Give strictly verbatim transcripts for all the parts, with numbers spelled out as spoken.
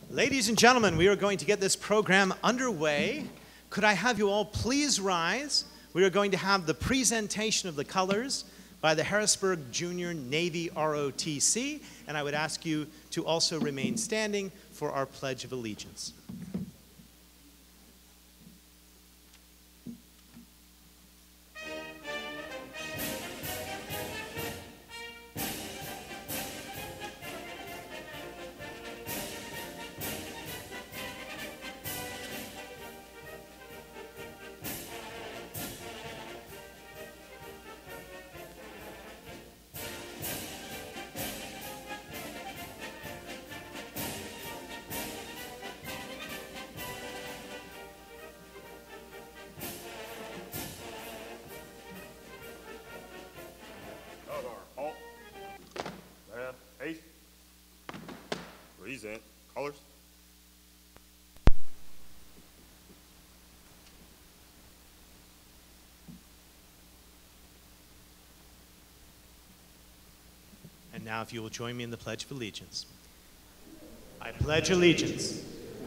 Ladies and gentlemen, we are going to get this program underway. Could I have you all please rise? We are going to have the presentation of the colors by the Harrisburg Junior Navy R O T C, and I would ask you to also remain standing for our Pledge of Allegiance. Present colors. And now if you will join me in the Pledge of Allegiance. I pledge allegiance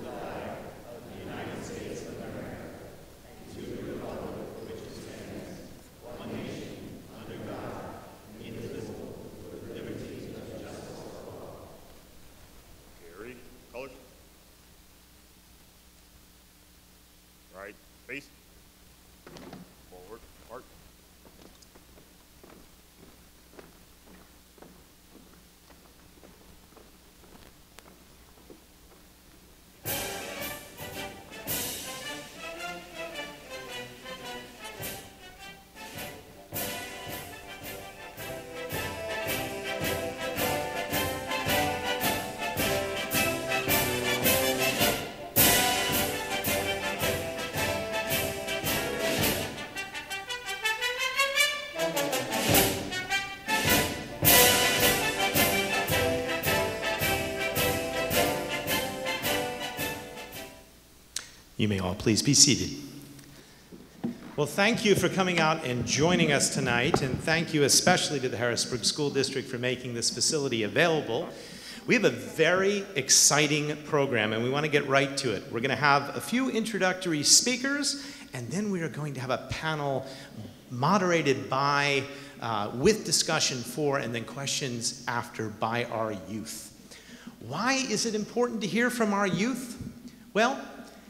Right, face, forward, apart. You may all please be seated. Well, thank you for coming out and joining us tonight, and thank you especially to the Harrisburg School District for making this facility available. We have a very exciting program, and we want to get right to it. We're going to have a few introductory speakers, and then we are going to have a panel moderated by, uh, with discussion for, and then questions after by our youth. Why is it important to hear from our youth? Well,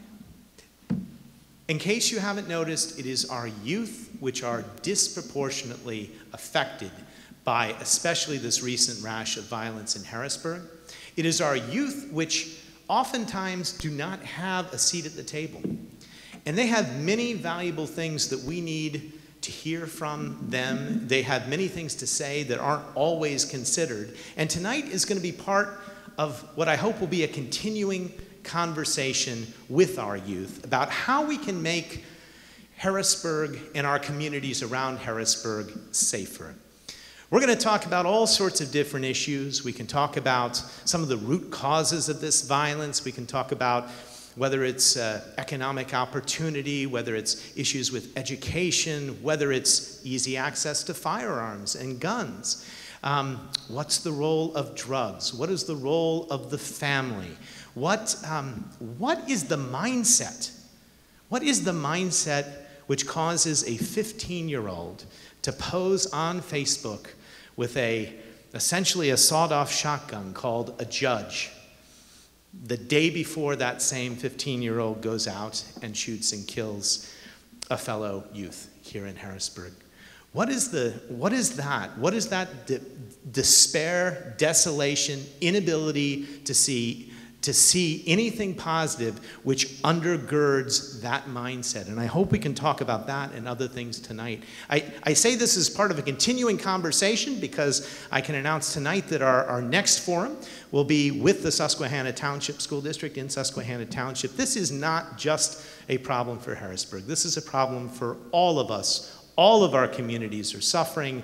in case you haven't noticed, it is our youth which are disproportionately affected by especially this recent rash of violence in Harrisburg. It is our youth which oftentimes do not have a seat at the table. And they have many valuable things that we need to hear from them. They have many things to say that aren't always considered. And tonight is going to be part of what I hope will be a continuing conversation with our youth about how we can make Harrisburg and our communities around Harrisburg safer. We're going to talk about all sorts of different issues. We can talk about some of the root causes of this violence. We can talk about whether it's uh, economic opportunity, whether it's issues with education, whether it's easy access to firearms and guns. Um, what's the role of drugs? What is the role of the family? What, um, what is the mindset? What is the mindset which causes a fifteen-year-old to pose on Facebook with a, essentially a sawed-off shotgun called a judge the day before that same fifteen-year-old goes out and shoots and kills a fellow youth here in Harrisburg? What is, the, what is that? What is that de- despair, desolation, inability to see to see anything positive which undergirds that mindset? And I hope we can talk about that and other things tonight. I, I say this as part of a continuing conversation because I can announce tonight that our, our next forum will be with the Susquehanna Township School District in Susquehanna Township. This is not just a problem for Harrisburg. This is a problem for all of us. All of our communities are suffering.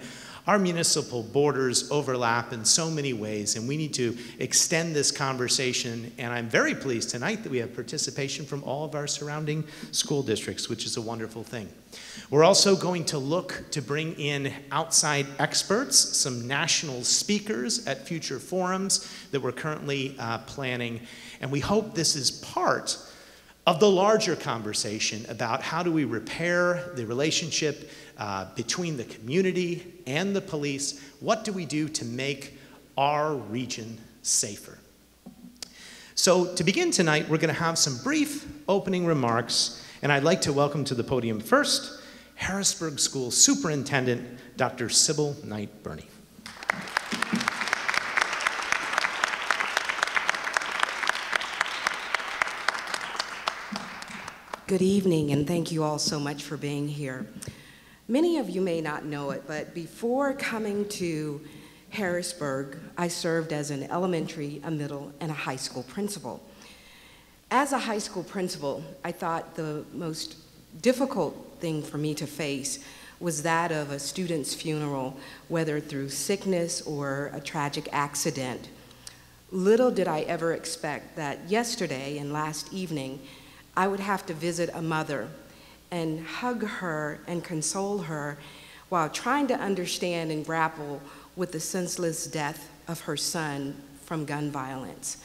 Our municipal borders overlap in so many ways, and we need to extend this conversation, and I'm very pleased tonight that we have participation from all of our surrounding school districts, which is a wonderful thing. We're also going to look to bring in outside experts, some national speakers at future forums that we're currently uh, planning, and we hope this is part of the larger conversation about how do we repair the relationship uh, between the community and the police. What do we do to make our region safer? So to begin tonight, we're going to have some brief opening remarks, and I'd like to welcome to the podium first Harrisburg School Superintendent, Doctor Sybil Knight-Burney. Good evening, and thank you all so much for being here. Many of you may not know it, but before coming to Harrisburg, I served as an elementary, a middle, and a high school principal. As a high school principal, I thought the most difficult thing for me to face was that of a student's funeral, whether through sickness or a tragic accident. Little did I ever expect that yesterday and last evening, I would have to visit a mother and hug her and console her while trying to understand and grapple with the senseless death of her son from gun violence.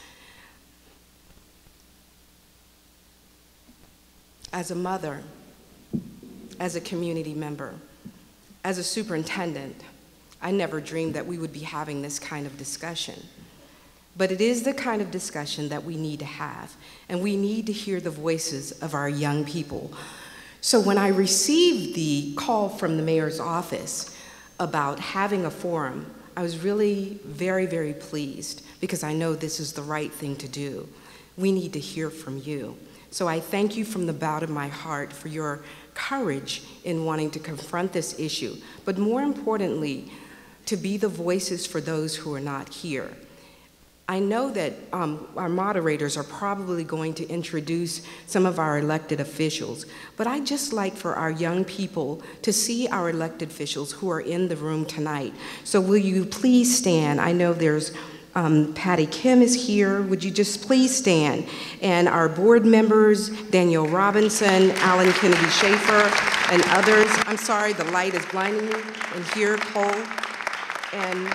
As a mother, as a community member, as a superintendent, I never dreamed that we would be having this kind of discussion. But it is the kind of discussion that we need to have, and we need to hear the voices of our young people. So when I received the call from the mayor's office about having a forum, I was really very, very pleased because I know this is the right thing to do. We need to hear from you. So I thank you from the bottom of my heart for your courage in wanting to confront this issue, but more importantly, to be the voices for those who are not here. I know that um, our moderators are probably going to introduce some of our elected officials, but I'd just like for our young people to see our elected officials who are in the room tonight. So will you please stand? I know there's um, Patty Kim is here. Would you just please stand? And our board members, Danielle Robinson, Alan Kennedy Schaefer, and others. I'm sorry, the light is blinding me. And here, Cole. And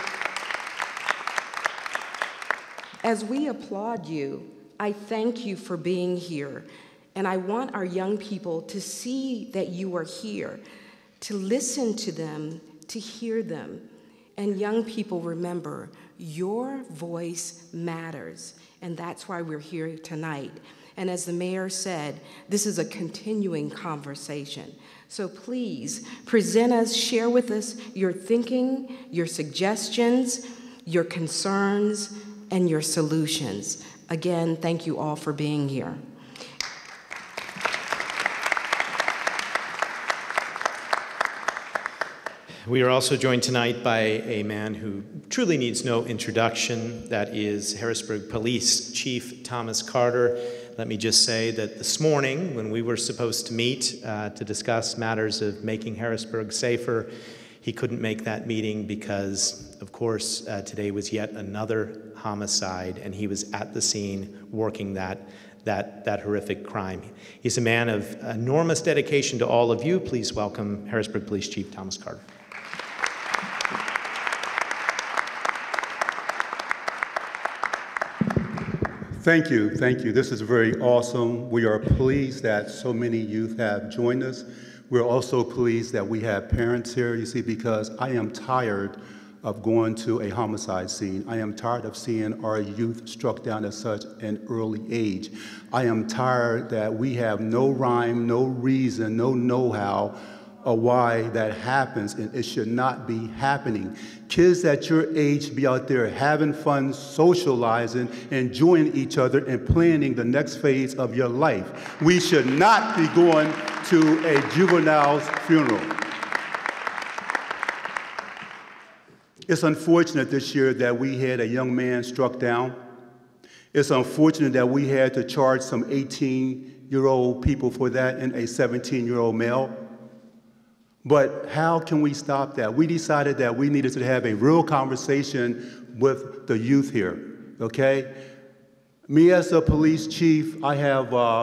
as we applaud you, I thank you for being here, and I want our young people to see that you are here, to listen to them, to hear them. And young people, remember, your voice matters, and that's why we're here tonight. And as the mayor said, this is a continuing conversation. So please, present us, share with us your thinking, your suggestions, your concerns, and your solutions. Again, thank you all for being here. We are also joined tonight by a man who truly needs no introduction. That is Harrisburg Police Chief Thomas Carter. Let me just say that this morning, when we were supposed to meet uh, to discuss matters of making Harrisburg safer, he couldn't make that meeting because, of course, uh, today was yet another homicide, and he was at the scene working that, that, that horrific crime. He's a man of enormous dedication to all of you. Please welcome Harrisburg Police Chief Thomas Carter. Thank you, thank you. This is very awesome. We are pleased that so many youth have joined us. We're also pleased that we have parents here, you see, because I am tired of going to a homicide scene. I am tired of seeing our youth struck down at such an early age. I am tired that we have no rhyme, no reason, no know-how of why that happens, and it should not be happening. Kids at your age be out there having fun, socializing, enjoying each other, and planning the next phase of your life. We should not be going to a juvenile's funeral. It's unfortunate this year that we had a young man struck down. It's unfortunate that we had to charge some eighteen-year-old people for that and a seventeen-year-old male. But how can we stop that? We decided that we needed to have a real conversation with the youth here, okay? Me as a police chief, I have uh,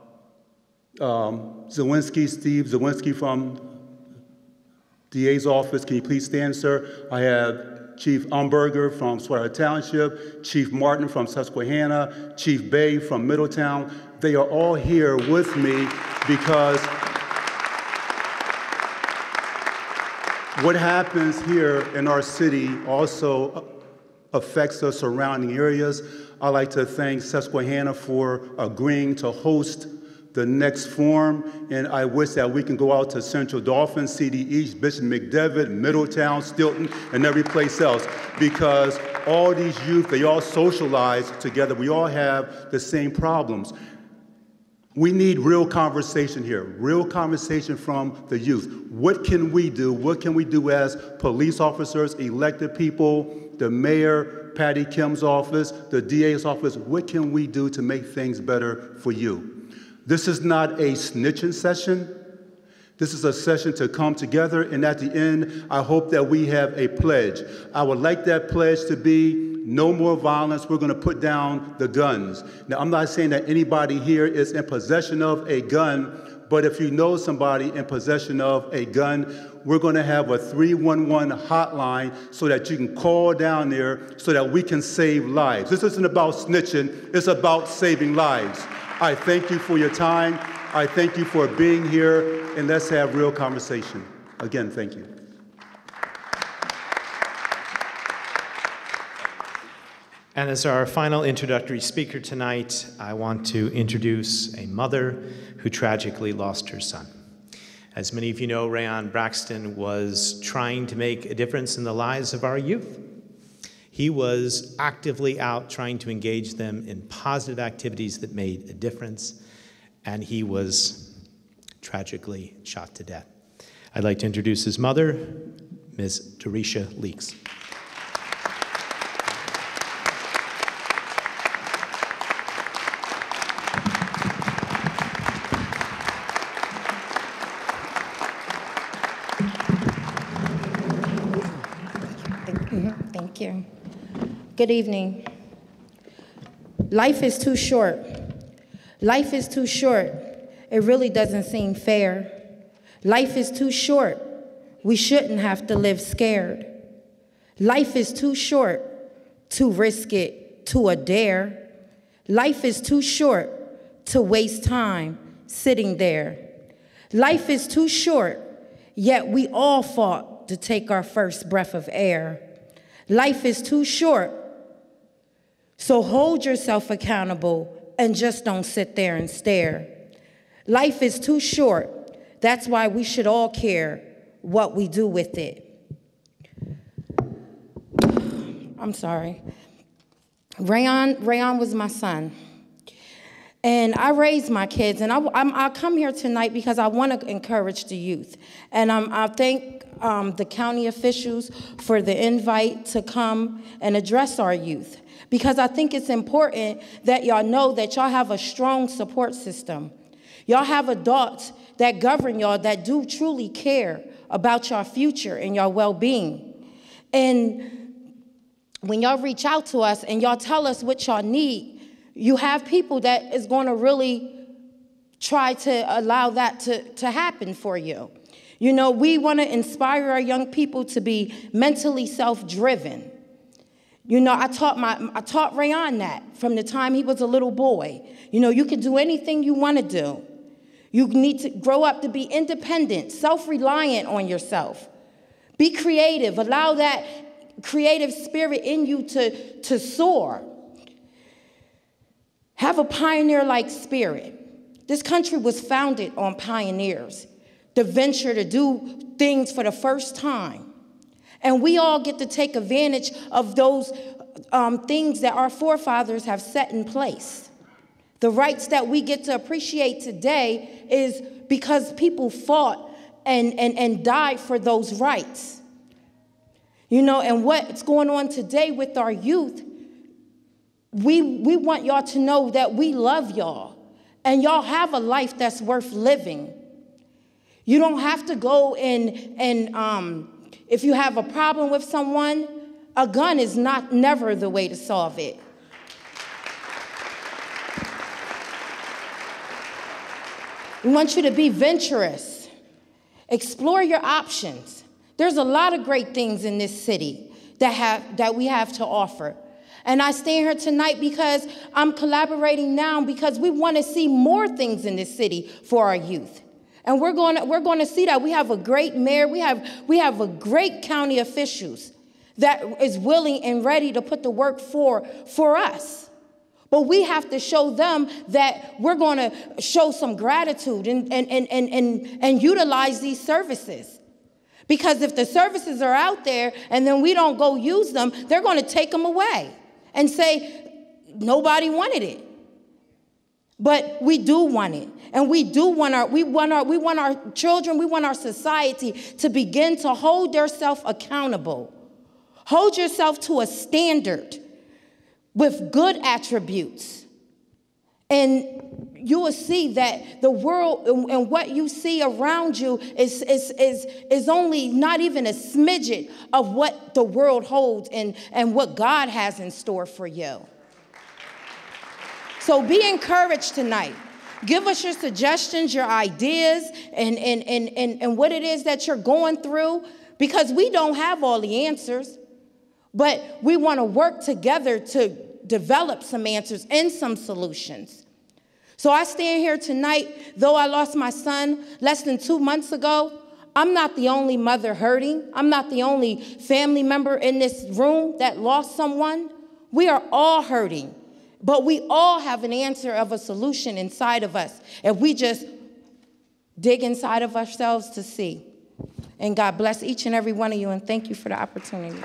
um, Zawinski, Steve Zawinski from D A's office. Can you please stand, sir? I have Chief Umberger from Swatter Township, Chief Martin from Susquehanna, Chief Bay from Middletown. They are all here with me because what happens here in our city also affects the surrounding areas. I'd like to thank Susquehanna for agreeing to host the next forum, and I wish that we can go out to Central Dauphin, C D East, Bishop McDevitt, Middletown, Stilton, and every place else, because all these youth, they all socialize together. We all have the same problems. We need real conversation here, real conversation from the youth. What can we do? What can we do as police officers, elected people, the mayor, Patty Kim's office, the D A's office? What can we do to make things better for you? This is not a snitching session. This is a session to come together, and at the end, I hope that we have a pledge. I would like that pledge to be no more violence. We're going to put down the guns. Now, I'm not saying that anybody here is in possession of a gun, but if you know somebody in possession of a gun, we're going to have a three one one hotline so that you can call down there so that we can save lives. This isn't about snitching. It's about saving lives. I thank you for your time. I thank you for being here, and let's have real conversation. Again, thank you. And as our final introductory speaker tonight, I want to introduce a mother who tragically lost her son. As many of you know, Rayon Braxton was trying to make a difference in the lives of our youth. He was actively out trying to engage them in positive activities that made a difference, and he was tragically shot to death. I'd like to introduce his mother, Miz Dorisha Leaks. Thank you. Good evening. Life is too short. Life is too short. It really doesn't seem fair. Life is too short. We shouldn't have to live scared. Life is too short to risk it to a dare. Life is too short to waste time sitting there. Life is too short, yet we all fought to take our first breath of air. Life is too short, so hold yourself accountable and just don't sit there and stare. Life is too short. That's why we should all care what we do with it. I'm sorry. Rayon, Rayon was my son. And I raised my kids, and I, I'm, I come here tonight because I want to encourage the youth. And um, I thank um, the county officials for the invite to come and address our youth, because I think it's important that y'all know that y'all have a strong support system. Y'all have adults that govern y'all that do truly care about your future and your well-being. And when y'all reach out to us and y'all tell us what y'all need, you have people that is going to really try to allow that to, to happen for you. You know, we want to inspire our young people to be mentally self-driven. You know, I taught my I taught Rayon that from the time he was a little boy. You know, you can do anything you want to do. You need to grow up to be independent, self-reliant on yourself. Be creative. Allow that creative spirit in you to, to soar. Have a pioneer-like spirit. This country was founded on pioneers, to venture to do things for the first time. And we all get to take advantage of those um, things that our forefathers have set in place. The rights that we get to appreciate today is because people fought and, and, and died for those rights. You know, and what's going on today with our youth, we, we want y'all to know that we love y'all, and y'all have a life that's worth living. You don't have to go and, and um, if you have a problem with someone, a gun is not never the way to solve it. We want you to be venturous. Explore your options. There's a lot of great things in this city that have that we have to offer. And I stand here tonight because I'm collaborating now because we want to see more things in this city for our youth. And we're going to, we're going to see that. We have a great mayor. We have, we have a great county officials that is willing and ready to put the work for, for us. But we have to show them that we're going to show some gratitude and, and, and, and, and, and utilize these services. Because if the services are out there and then we don't go use them, they're going to take them away and say, nobody wanted it. But we do want it. And we do want our, we want our, we want our children, we want our society to begin to hold themselves accountable. Hold yourself to a standard with good attributes. And you will see that the world and what you see around you is, is, is, is only not even a smidget of what the world holds and, and what God has in store for you. So be encouraged tonight. Give us your suggestions, your ideas, and, and, and, and, and what it is that you're going through, because we don't have all the answers, but we want to work together to develop some answers and some solutions. So I stand here tonight, though I lost my son less than two months ago, I'm not the only mother hurting. I'm not the only family member in this room that lost someone. We are all hurting. But we all have an answer of a solution inside of us if we just dig inside of ourselves to see. And God bless each and every one of you, and thank you for the opportunity.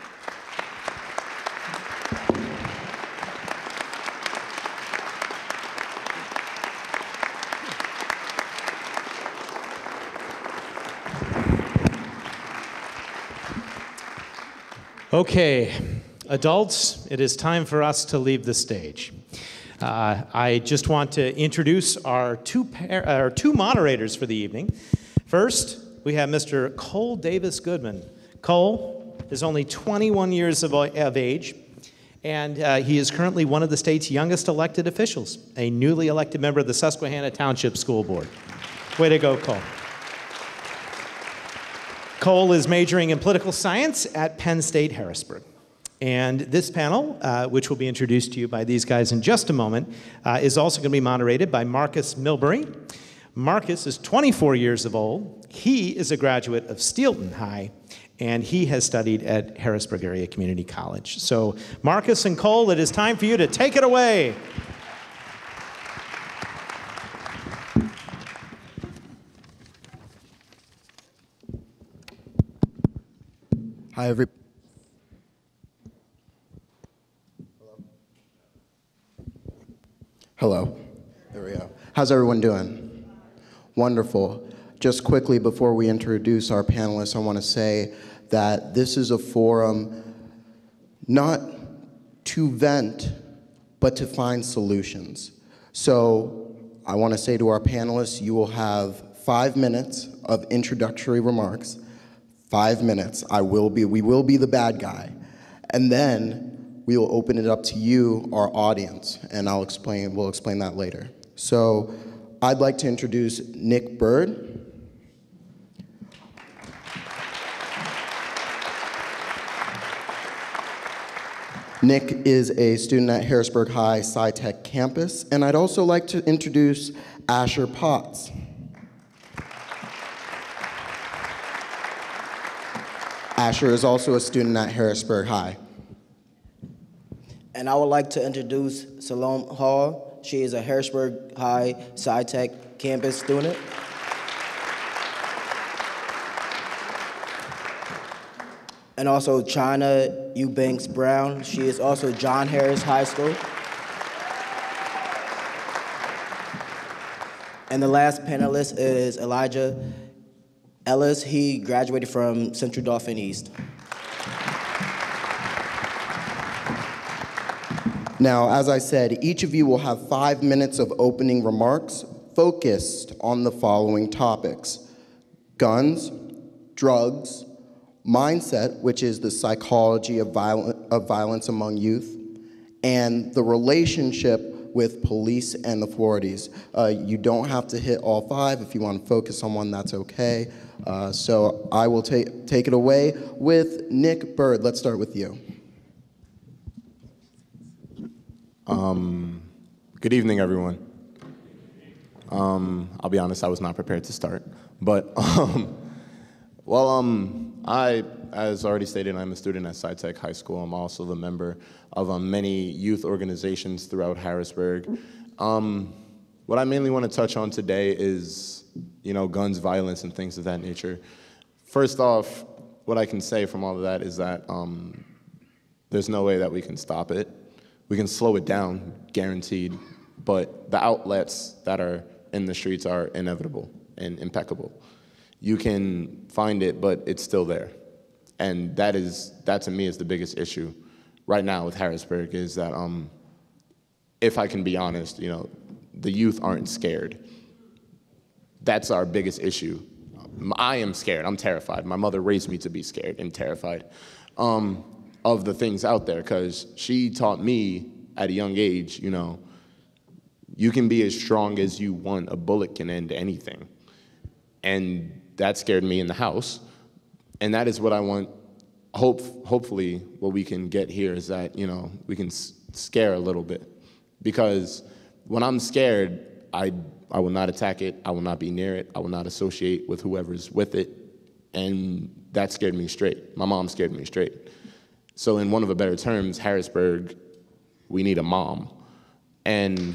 Okay, adults, it is time for us to leave the stage. Uh, I just want to introduce our two, par our two moderators for the evening. First, we have Mister Cole Davis Goodman. Cole is only twenty-one years of, of age, and uh, he is currently one of the state's youngest elected officials, a newly elected member of the Susquehanna Township School Board. Way to go, Cole. Cole is majoring in political science at Penn State Harrisburg. And this panel, uh, which will be introduced to you by these guys in just a moment, uh, is also going to be moderated by Marcus Milbury. Marcus is twenty-four years of old. He is a graduate of Steelton High, and he has studied at Harrisburg Area Community College. So Marcus and Cole, it is time for you to take it away. Hi, everybody. Hello. There we go. How's everyone doing? Wonderful. Just quickly before we introduce our panelists, I want to say that this is a forum not to vent, but to find solutions. So I want to say to our panelists, you will have five minutes of introductory remarks. Five minutes. I will be, we will be the bad guy. And then we will open it up to you, our audience, and I'll explain, we'll explain that later. So I'd like to introduce Nick Bird. Nick is a student at Harrisburg High SciTech campus, and I'd also like to introduce Asher Potts. Asher is also a student at Harrisburg High. And I would like to introduce Salome Hall. She is a Harrisburg High SciTech campus student. And also China Eubanks Brown. She is also John Harris High School. And the last panelist is Elijah Ellis. He graduated from Central Dauphin East. Now, as I said, each of you will have five minutes of opening remarks focused on the following topics: guns, drugs, mindset, which is the psychology of, violent, of violence among youth, and the relationship with police and authorities. Uh, you don't have to hit all five. If you want to focus on one, that's okay. Uh, so I will take take it away with Nick Bird. Let's start with you. Um, good evening, everyone. Um, I'll be honest, I was not prepared to start. But, um, well, um, I, as already stated, I'm a student at SciTech High School. I'm also the member of um, many youth organizations throughout Harrisburg. Um, what I mainly want to touch on today is, you know, guns, violence, and things of that nature. First off, what I can say from all of that is that um, there's no way that we can stop it. We can slow it down, guaranteed, but the outlets that are in the streets are inevitable and impeccable. You can find it, but it's still there. And that is, that to me is the biggest issue right now with Harrisburg, is that um, if I can be honest, you know, the youth aren't scared. That's our biggest issue. I am scared, I'm terrified. My mother raised me to be scared and terrified um, of the things out there, because she taught me at a young age, you know, you can be as strong as you want, a bullet can end anything. And that scared me in the house. And that is what I want, hope, hopefully what we can get here is that, you know, we can s scare a little bit. Because when I'm scared, I, I will not attack it, I will not be near it, I will not associate with whoever's with it. And that scared me straight. My mom scared me straight. So in one of the better terms, Harrisburg, we need a mom. And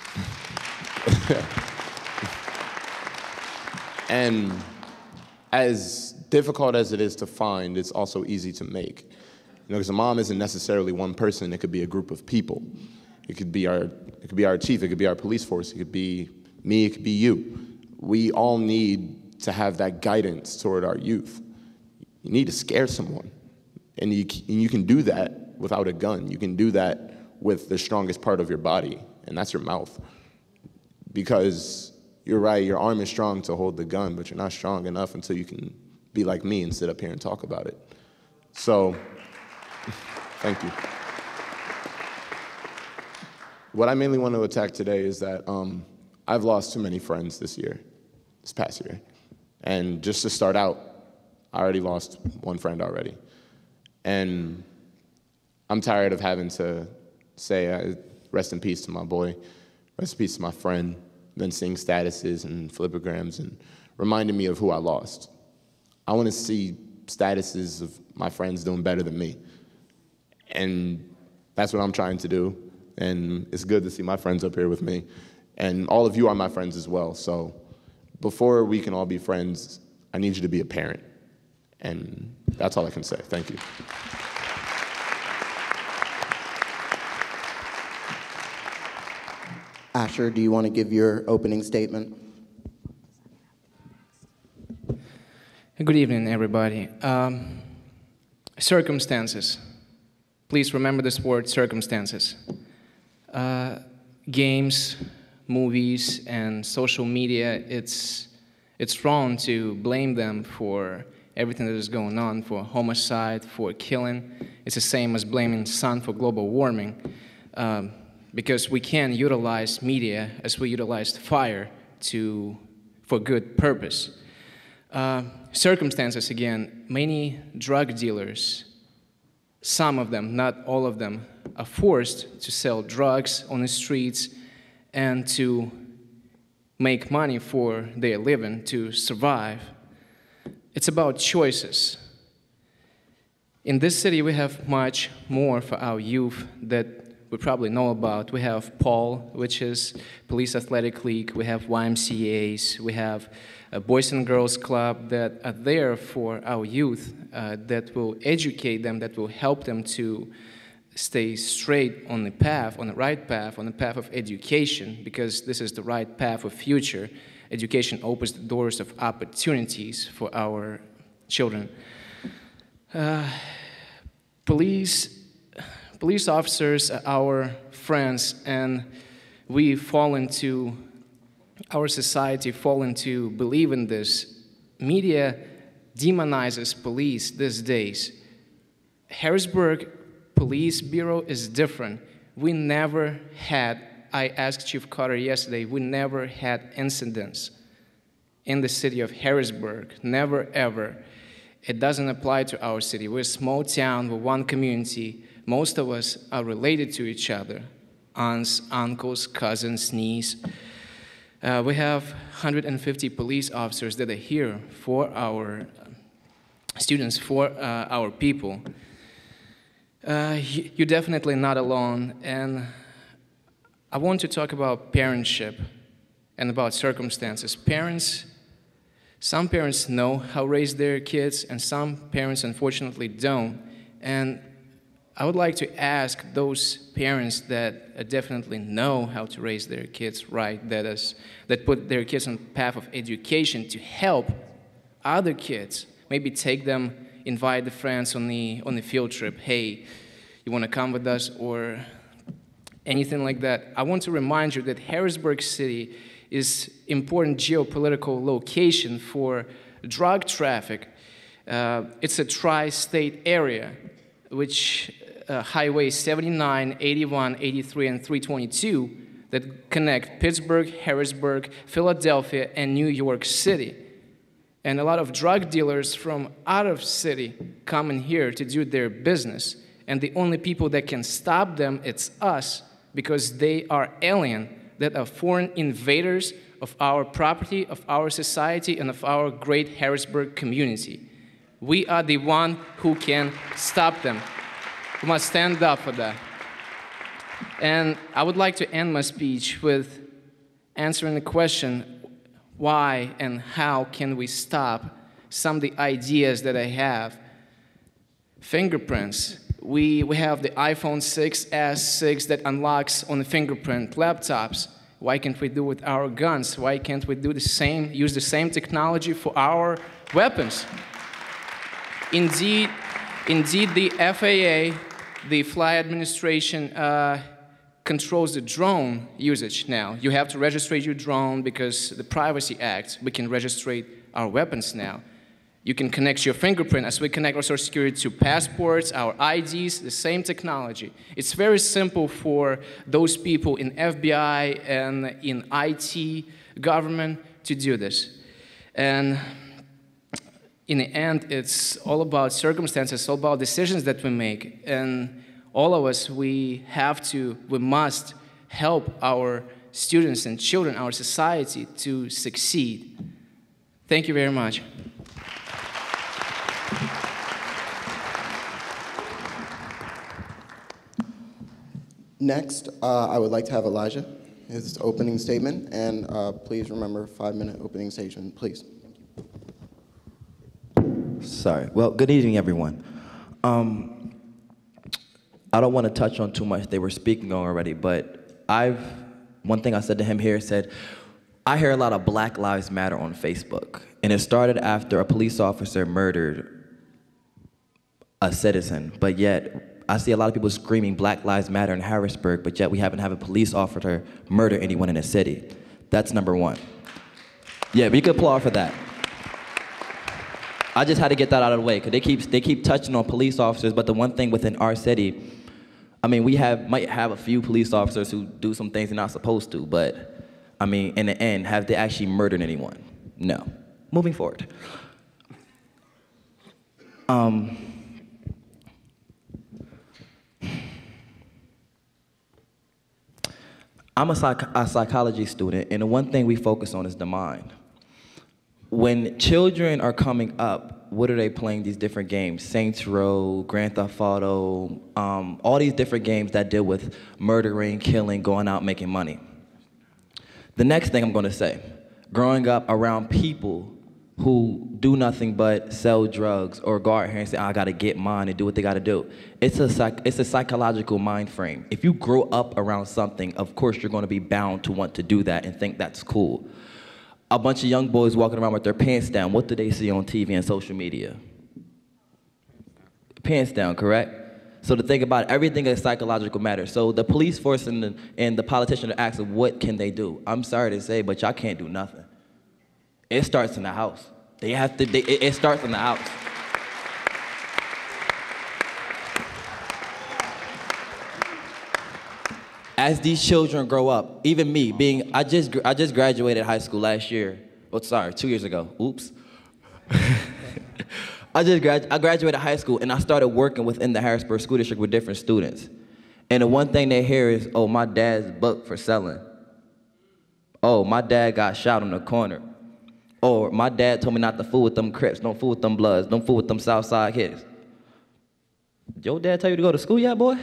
and as difficult as it is to find, it's also easy to make. You know, because a mom isn't necessarily one person, it could be a group of people. It could be our, it could be our chief, it could be our police force, it could be me, it could be you. We all need to have that guidance toward our youth. You need to scare someone. And you, and you can do that without a gun. You can do that with the strongest part of your body, and that's your mouth. Because you're right, your arm is strong to hold the gun, but you're not strong enough until you can be like me and sit up here and talk about it. So, thank you. What I mainly want to attack today is that um, I've lost too many friends this year, this past year. And just to start out, I already lost one friend already. And I'm tired of having to say, uh, rest in peace to my boy, rest in peace to my friend, then seeing statuses and flipograms and reminding me of who I lost. I want to see statuses of my friends doing better than me. And that's what I'm trying to do. And it's good to see my friends up here with me. And all of you are my friends as well. So before we can all be friends, I need you to be a parent. And that's all I can say. Thank you. Asher, do you want to give your opening statement? Good evening, everybody. Um, circumstances. Please remember this word, circumstances. Uh, games, movies, and social media, it's, it's wrong to blame them for everything that is going on, for homicide, for killing. It's the same as blaming the sun for global warming. Um, because we can utilize media as we utilized fire to, for good purpose. Uh, circumstances, again, many drug dealers, some of them, not all of them, are forced to sell drugs on the streets and to make money for their living, to survive. It's about choices. In this city, we have much more for our youth that we probably know about. We have Paul, which is Police Athletic League. We have Y M C As. We have a Boys and Girls Club that are there for our youth, uh, that will educate them, that will help them to stay straight on the path, on the right path, on the path of education, because this is the right path of future. Education opens the doors of opportunities for our children. Uh, police Police officers are our friends, and we fall into, our society fall into believing this media demonizes police these days. Harrisburg Police Bureau is different. We never had, I asked Chief Carter yesterday, we never had incidents in the city of Harrisburg, never ever. It doesn't apply to our city. We're a small town, we're one community. Most of us are related to each other, aunts, uncles, cousins, nieces. Uh, we have one hundred fifty police officers that are here for our students, for uh, our people. Uh, you're definitely not alone, and I want to talk about parentship and about circumstances. Parents, some parents know how to raise their kids, and some parents unfortunately don't. And I would like to ask those parents that definitely know how to raise their kids right, that is, that put their kids on the path of education, to help other kids, maybe take them, invite the friends on the, on the field trip. Hey, you want to come with us, or anything like that. I want to remind you that Harrisburg City is important geopolitical location for drug traffic. Uh, it's a tri-state area, which uh, Highway seventy-nine, eighty-one, eighty-three, and three twenty-two that connect Pittsburgh, Harrisburg, Philadelphia, and New York City. And a lot of drug dealers from out of city come in here to do their business. And the only people that can stop them, it's us, because they are alien, that are foreign invaders of our property, of our society, and of our great Harrisburg community. We are the one who can stop them. We must stand up for that. And I would like to end my speech with answering the question, why and how can we stop some of the ideas that I have? Fingerprints. We, we have the iPhone six S six that unlocks on the fingerprint laptops. Why can't we do it with our guns? Why can't we do the same, use the same technology for our weapons? Indeed, indeed the F A A, the Flight Administration, uh, controls the drone usage now. You have to register your drone because the Privacy Act, we can register our weapons now. You can connect your fingerprint as we connect our Social Security to passports, our I Ds, the same technology. It's very simple for those people in F B I and in I T government to do this. And in the end, it's all about circumstances, it's all about decisions that we make. And all of us, we have to, we must help our students and children, our society to succeed. Thank you very much. Next, uh, I would like to have Elijah, his opening statement, and uh, please remember five-minute opening statement, please. Sorry. Well, good evening, everyone. Um, I don't want to touch on too much they were speaking on already, but I've, one thing I said to him here said, I hear a lot of Black Lives Matter on Facebook, and it started after a police officer murdered a citizen, but yet I see a lot of people screaming Black Lives Matter in Harrisburg, but yet we haven't had a police officer murder anyone in the city. That's number one. Yeah, we could applaud for that. I just had to get that out of the way, because they keep, they keep touching on police officers, but the one thing within our city, I mean, we have, might have a few police officers who do some things they're not supposed to, but, I mean, in the end, have they actually murdered anyone? No. Moving forward. Um, I'm a, psych a psychology student, and the one thing we focus on is the mind. When children are coming up, what are they playing these different games? Saints Row, Grand Theft Auto, um, all these different games that deal with murdering, killing, going out, making money. The next thing I'm gonna say, growing up around people who do nothing but sell drugs or go out here and say, oh, I gotta get mine and do what they gotta do. It's a, psych it's a psychological mind frame. If you grow up around something, of course you're gonna be bound to want to do that and think that's cool. A bunch of young boys walking around with their pants down, what do they see on T V and social media? Pants down, correct? So to think about it, everything is psychological matter. So the police force and the, and the politician are asking, what can they do? I'm sorry to say, but y'all can't do nothing. It starts in the house. They have to, they, it, it starts from the outs. As these children grow up, even me, being, I just, I just graduated high school last year. Oh, sorry, two years ago. Oops. I just grad, I graduated high school and I started working within the Harrisburg School District with different students. And the one thing they hear is, oh, my dad's booked for selling. Oh, my dad got shot on the corner. Or my dad told me not to fool with them Crips, don't fool with them Bloods, don't fool with them Southside kids. Your dad tell you to go to school yet, boy?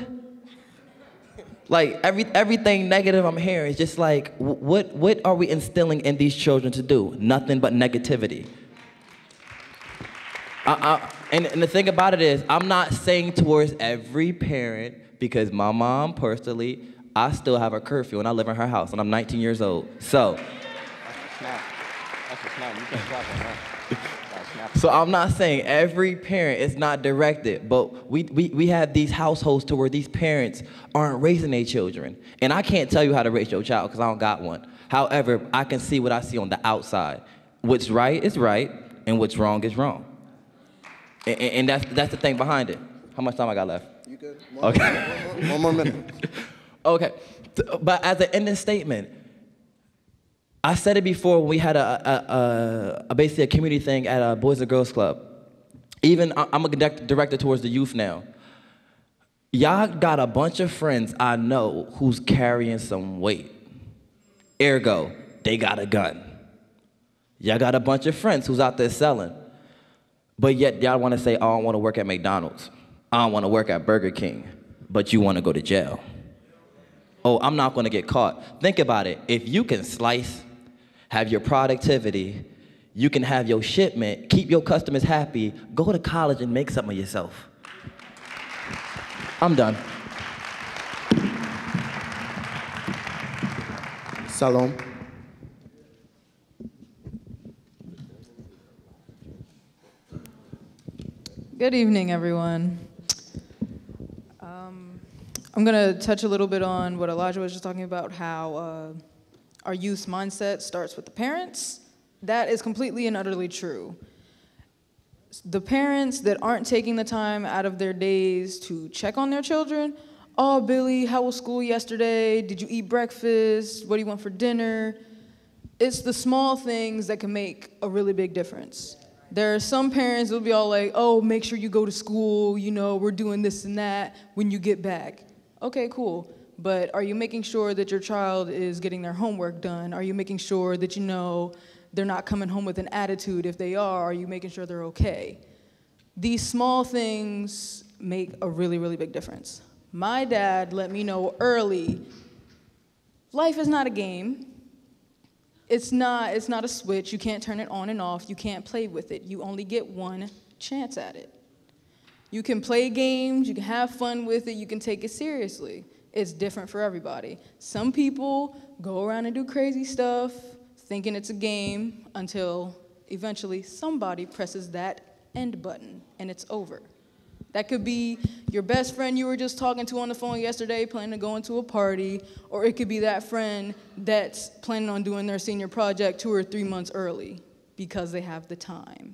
Like, every, everything negative I'm hearing is just like, what, what are we instilling in these children to do? Nothing but negativity. I, I, and, and the thing about it is, I'm not saying towards every parent, because my mom, personally, I still have a curfew and I live in her house and I'm nineteen years old. So, That's a snap. You can't clap on that. so I'm not saying every parent is not directed, but we, we, we have these households to where these parents aren't raising their children. And I can't tell you how to raise your child because I don't got one. However, I can see what I see on the outside. What's right is right and what's wrong is wrong. And, and that's, that's the thing behind it. How much time I got left? You good? One Okay. More, one, more, one more minute. Okay, but as an ending statement, I said it before when we had a, a, a, a basically a community thing at a Boys and Girls Club. Even, I'm a director towards the youth now. Y'all got a bunch of friends I know who's carrying some weight. Ergo, they got a gun. Y'all got a bunch of friends who's out there selling. But yet y'all want to say, oh, I don't want to work at McDonald's. I don't want to work at Burger King. But you want to go to jail. Oh, I'm not going to get caught. Think about it. If you can slice, have your productivity, you can have your shipment, keep your customers happy, go to college and make something of yourself. I'm done. Salom. Good evening, everyone. Um, I'm going to touch a little bit on what Elijah was just talking about, how uh, our youth's mindset starts with the parents. That is completely and utterly true. The parents that aren't taking the time out of their days to check on their children, oh, Billy, how was school yesterday? Did you eat breakfast? What do you want for dinner? It's the small things that can make a really big difference. There are some parents that will be all like, oh, make sure you go to school, you know, we're doing this and that when you get back. Okay, cool. But are you making sure that your child is getting their homework done? Are you making sure that you know they're not coming home with an attitude? If they are, are you making sure they're okay? These small things make a really, really big difference. My dad let me know early, life is not a game. It's not, it's not a switch. You can't turn it on and off. You can't play with it. You only get one chance at it. You can play games. You can have fun with it. You can take it seriously. It's different for everybody. Some people go around and do crazy stuff thinking it's a game until eventually somebody presses that end button and it's over. That could be your best friend you were just talking to on the phone yesterday, planning to go into a party, or it could be that friend that's planning on doing their senior project two or three months early because they have the time.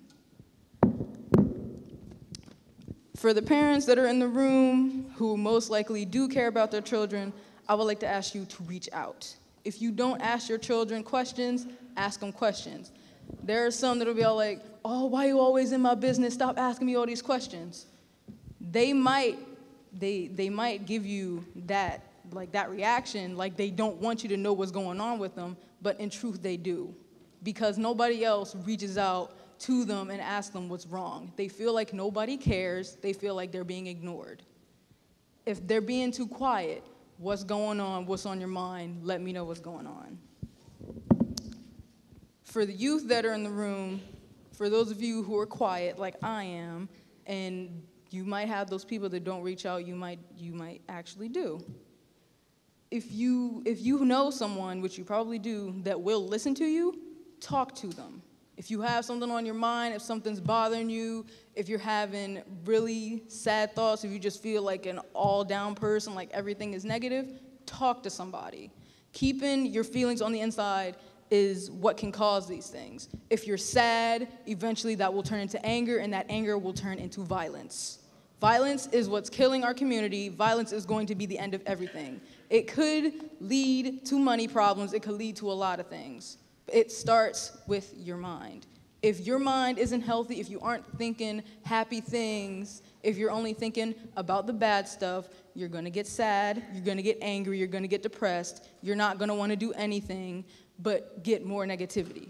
For the parents that are in the room who most likely do care about their children, I would like to ask you to reach out. If you don't ask your children questions, ask them questions. There are some that'll be all like, oh, why are you always in my business? Stop asking me all these questions. They might, they, they might give you that, like that reaction, like they don't want you to know what's going on with them, but in truth they do. Because nobody else reaches out to them and asks them what's wrong. They feel like nobody cares. They feel like they're being ignored. If they're being too quiet, what's going on, what's on your mind, let me know what's going on. For the youth that are in the room, for those of you who are quiet like I am, and you might have those people that don't reach out, you might, you might actually do. If you, if you know someone, which you probably do, that will listen to you, talk to them. If you have something on your mind, if something's bothering you, if you're having really sad thoughts, if you just feel like an all-down person, like everything is negative, talk to somebody. Keeping your feelings on the inside is what can cause these things. If you're sad, eventually that will turn into anger, and that anger will turn into violence. Violence is what's killing our community. Violence is going to be the end of everything. It could lead to money problems. It could lead to a lot of things. It starts with your mind. If your mind isn't healthy, if you aren't thinking happy things, if you're only thinking about the bad stuff, you're gonna get sad, you're gonna get angry, you're gonna get depressed, you're not gonna wanna do anything but get more negativity.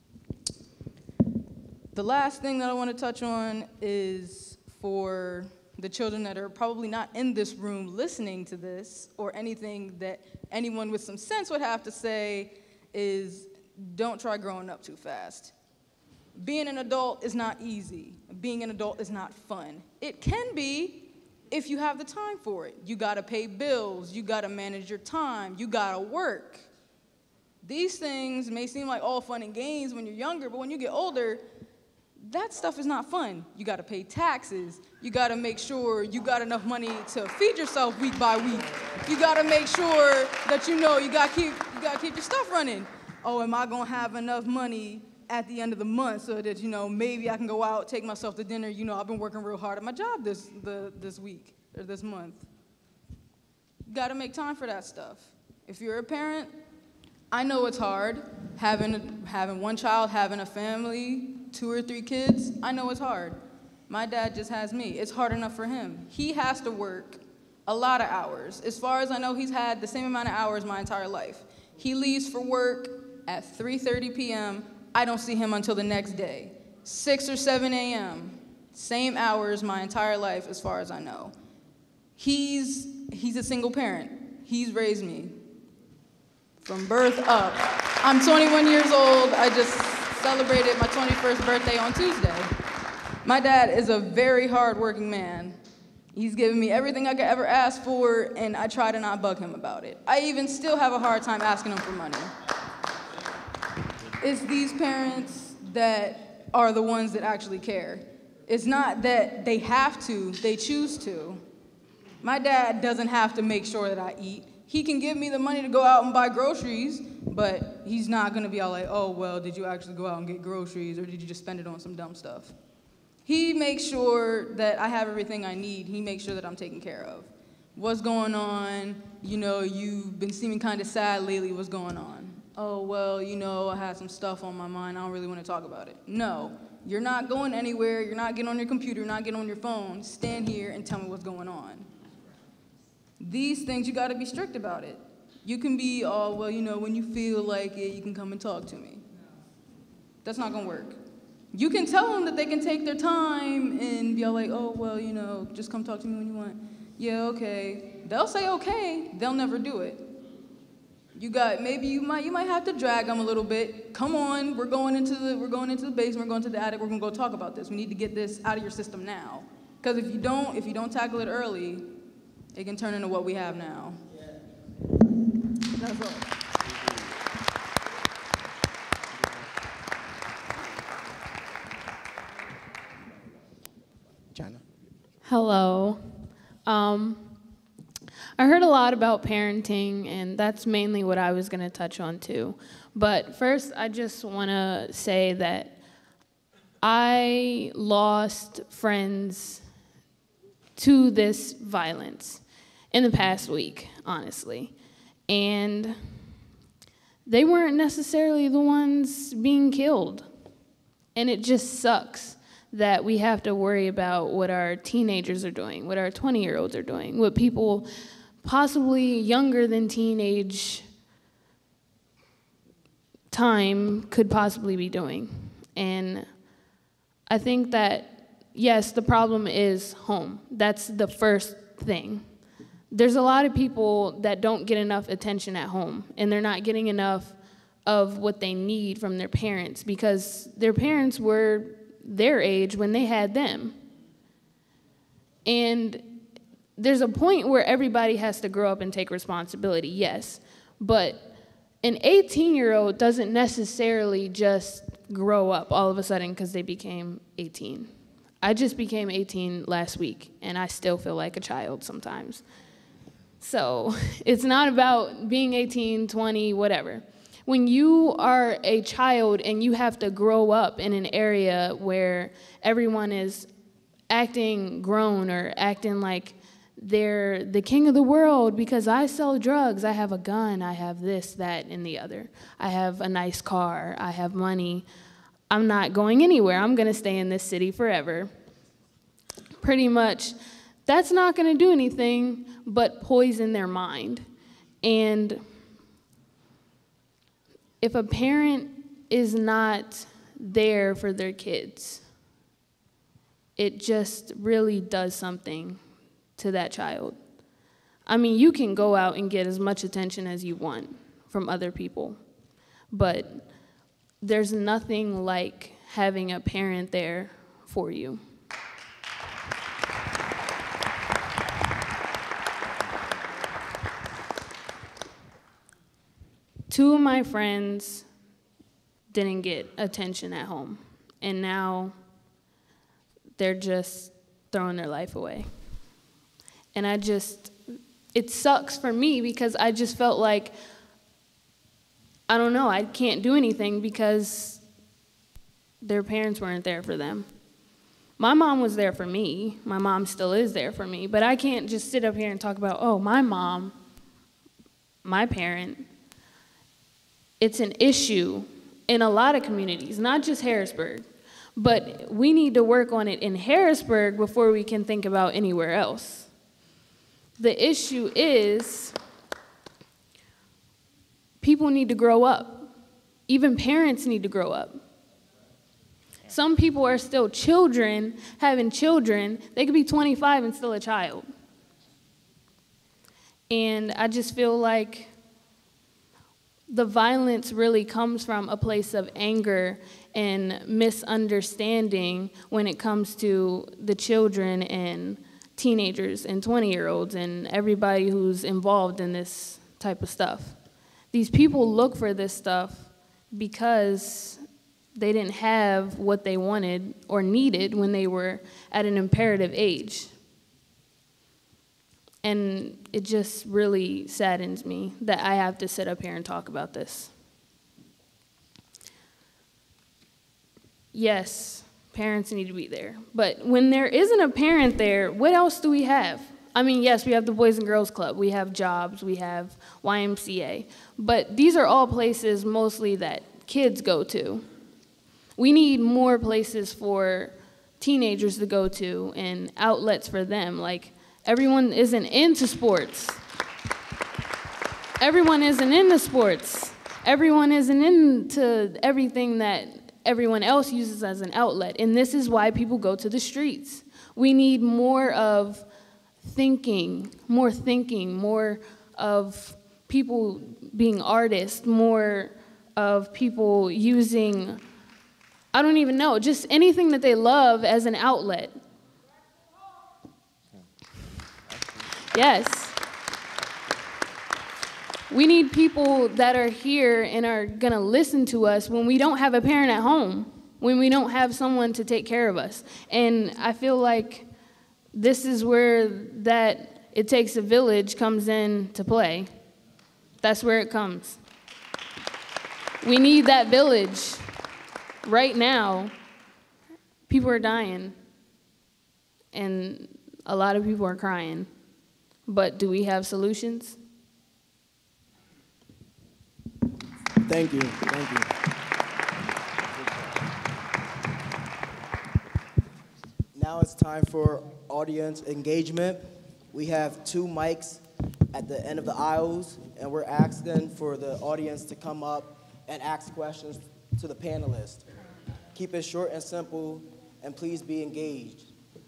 The last thing that I wanna touch on is for the children that are probably not in this room listening to this, or anything that anyone with some sense would have to say, is don't try growing up too fast. Being an adult is not easy. Being an adult is not fun. It can be if you have the time for it. You gotta pay bills, you gotta manage your time, you gotta work. These things may seem like all fun and games when you're younger, but when you get older, that stuff is not fun. You gotta pay taxes, you gotta make sure you got enough money to feed yourself week by week. You gotta make sure that you know you gotta keep, you gotta keep your stuff running. Oh, am I gonna have enough money at the end of the month so that, you know, maybe I can go out, take myself to dinner. You know, I've been working real hard at my job this, the, this week or this month. You gotta make time for that stuff. If you're a parent, I know it's hard. Having, having one child, having a family, two or three kids, I know it's hard. My dad just has me. It's hard enough for him. He has to work a lot of hours. As far as I know, he's had the same amount of hours my entire life. He leaves for work at three thirty p m I don't see him until the next day. six or seven a m, same hours my entire life as far as I know. He's, he's a single parent. He's raised me from birth up. I'm twenty-one years old. I just celebrated my twenty-first birthday on Tuesday. My dad is a very hardworking man. He's given me everything I could ever ask for, and I try to not bug him about it. I even still have a hard time asking him for money. It's these parents that are the ones that actually care. It's not that they have to, they choose to. My dad doesn't have to make sure that I eat. He can give me the money to go out and buy groceries, but he's not gonna be all like, oh, well, did you actually go out and get groceries, or did you just spend it on some dumb stuff? He makes sure that I have everything I need. He makes sure that I'm taken care of. What's going on? You know, you've been seeming kind of sad lately. What's going on? Oh, well, you know, I had some stuff on my mind. I don't really want to talk about it. No, you're not going anywhere. You're not getting on your computer. You're not getting on your phone. Stand here and tell me what's going on. These things, you got to be strict about it. You can be, oh, well, you know, when you feel like it, you can come and talk to me. That's not going to work. You can tell them that they can take their time and be all like, oh, well, you know, just come talk to me when you want. Yeah, okay. They'll say okay. They'll never do it. You got, maybe you might, you might have to drag them a little bit. Come on, we're going into the, we're going into the basement, we're going to the attic, we're gonna go talk about this. We need to get this out of your system now. Because if you don't, if you don't tackle it early, it can turn into what we have now. Yeah. That's all. China. Hello. Um, I heard a lot about parenting, and that's mainly what I was going to touch on too. But first, I just want to say that I lost friends to this violence in the past week, honestly. And they weren't necessarily the ones being killed. And it just sucks that we have to worry about what our teenagers are doing, what our twenty-year-olds are doing, what people possibly younger than teenage time could possibly be doing. And I think that, yes, the problem is home. That's the first thing. There's a lot of people that don't get enough attention at home, and they're not getting enough of what they need from their parents because their parents were their age when they had them. And there's a point where everybody has to grow up and take responsibility, yes, but an eighteen-year-old doesn't necessarily just grow up all of a sudden because they became eighteen. I just became eighteen last week, and I still feel like a child sometimes. So it's not about being eighteen, twenty, whatever. When you are a child and you have to grow up in an area where everyone is acting grown or acting like they're the king of the world because I sell drugs, I have a gun, I have this, that, and the other. I have a nice car, I have money. I'm not going anywhere. I'm gonna stay in this city forever. Pretty much, that's not gonna do anything but poison their mind. And if a parent is not there for their kids, it just really does something to that child. I mean, you can go out and get as much attention as you want from other people, but there's nothing like having a parent there for you. Two of my friends didn't get attention at home, and now they're just throwing their life away. And I just, it sucks for me because I just felt like, I don't know, I can't do anything because their parents weren't there for them. My mom was there for me. My mom still is there for me. But I can't just sit up here and talk about, oh, my mom, my parent. It's an issue in a lot of communities, not just Harrisburg. But we need to work on it in Harrisburg before we can think about anywhere else. The issue is people need to grow up. Even parents need to grow up. Some people are still children, having children. They could be twenty-five and still a child. And I just feel like the violence really comes from a place of anger and misunderstanding when it comes to the children and teenagers and twenty-year-olds and everybody who's involved in this type of stuff. These people look for this stuff because they didn't have what they wanted or needed when they were at an imperative age. And it just really saddens me that I have to sit up here and talk about this. Yes, parents need to be there. But when there isn't a parent there, what else do we have? I mean, yes, we have the Boys and Girls Club, we have jobs, we have Y M C A. But these are all places mostly that kids go to. We need more places for teenagers to go to and outlets for them. Like, everyone isn't into sports. Everyone isn't into sports. Everyone isn't into everything that everyone else uses as an outlet. And this is why people go to the streets. We need more of thinking, more thinking, more of people being artists, more of people using, I don't even know, just anything that they love as an outlet. Yes. We need people that are here and are gonna listen to us when we don't have a parent at home, when we don't have someone to take care of us. And I feel like this is where that it takes a village comes in to play. That's where it comes. We need that village. Right now, people are dying, and a lot of people are crying. But do we have solutions? Thank you, thank you. Now it's time for audience engagement. We have two mics at the end of the aisles, and we're asking for the audience to come up and ask questions to the panelists. Keep it short and simple, and please be engaged.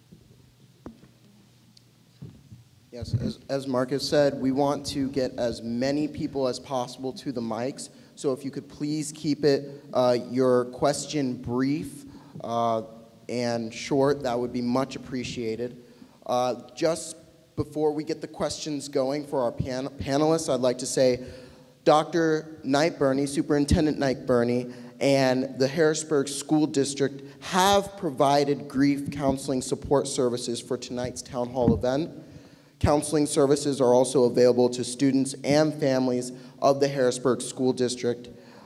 Yes, as, as Marcus said, we want to get as many people as possible to the mics. So if you could please keep it, uh, your question brief uh, and short, that would be much appreciated. Uh, just before we get the questions going for our pan panelists, I'd like to say Doctor Knight Burney, Superintendent Knight Burney, and the Harrisburg School District have provided grief counseling support services for tonight's town hall event. Counseling services are also available to students and families of the Harrisburg School District.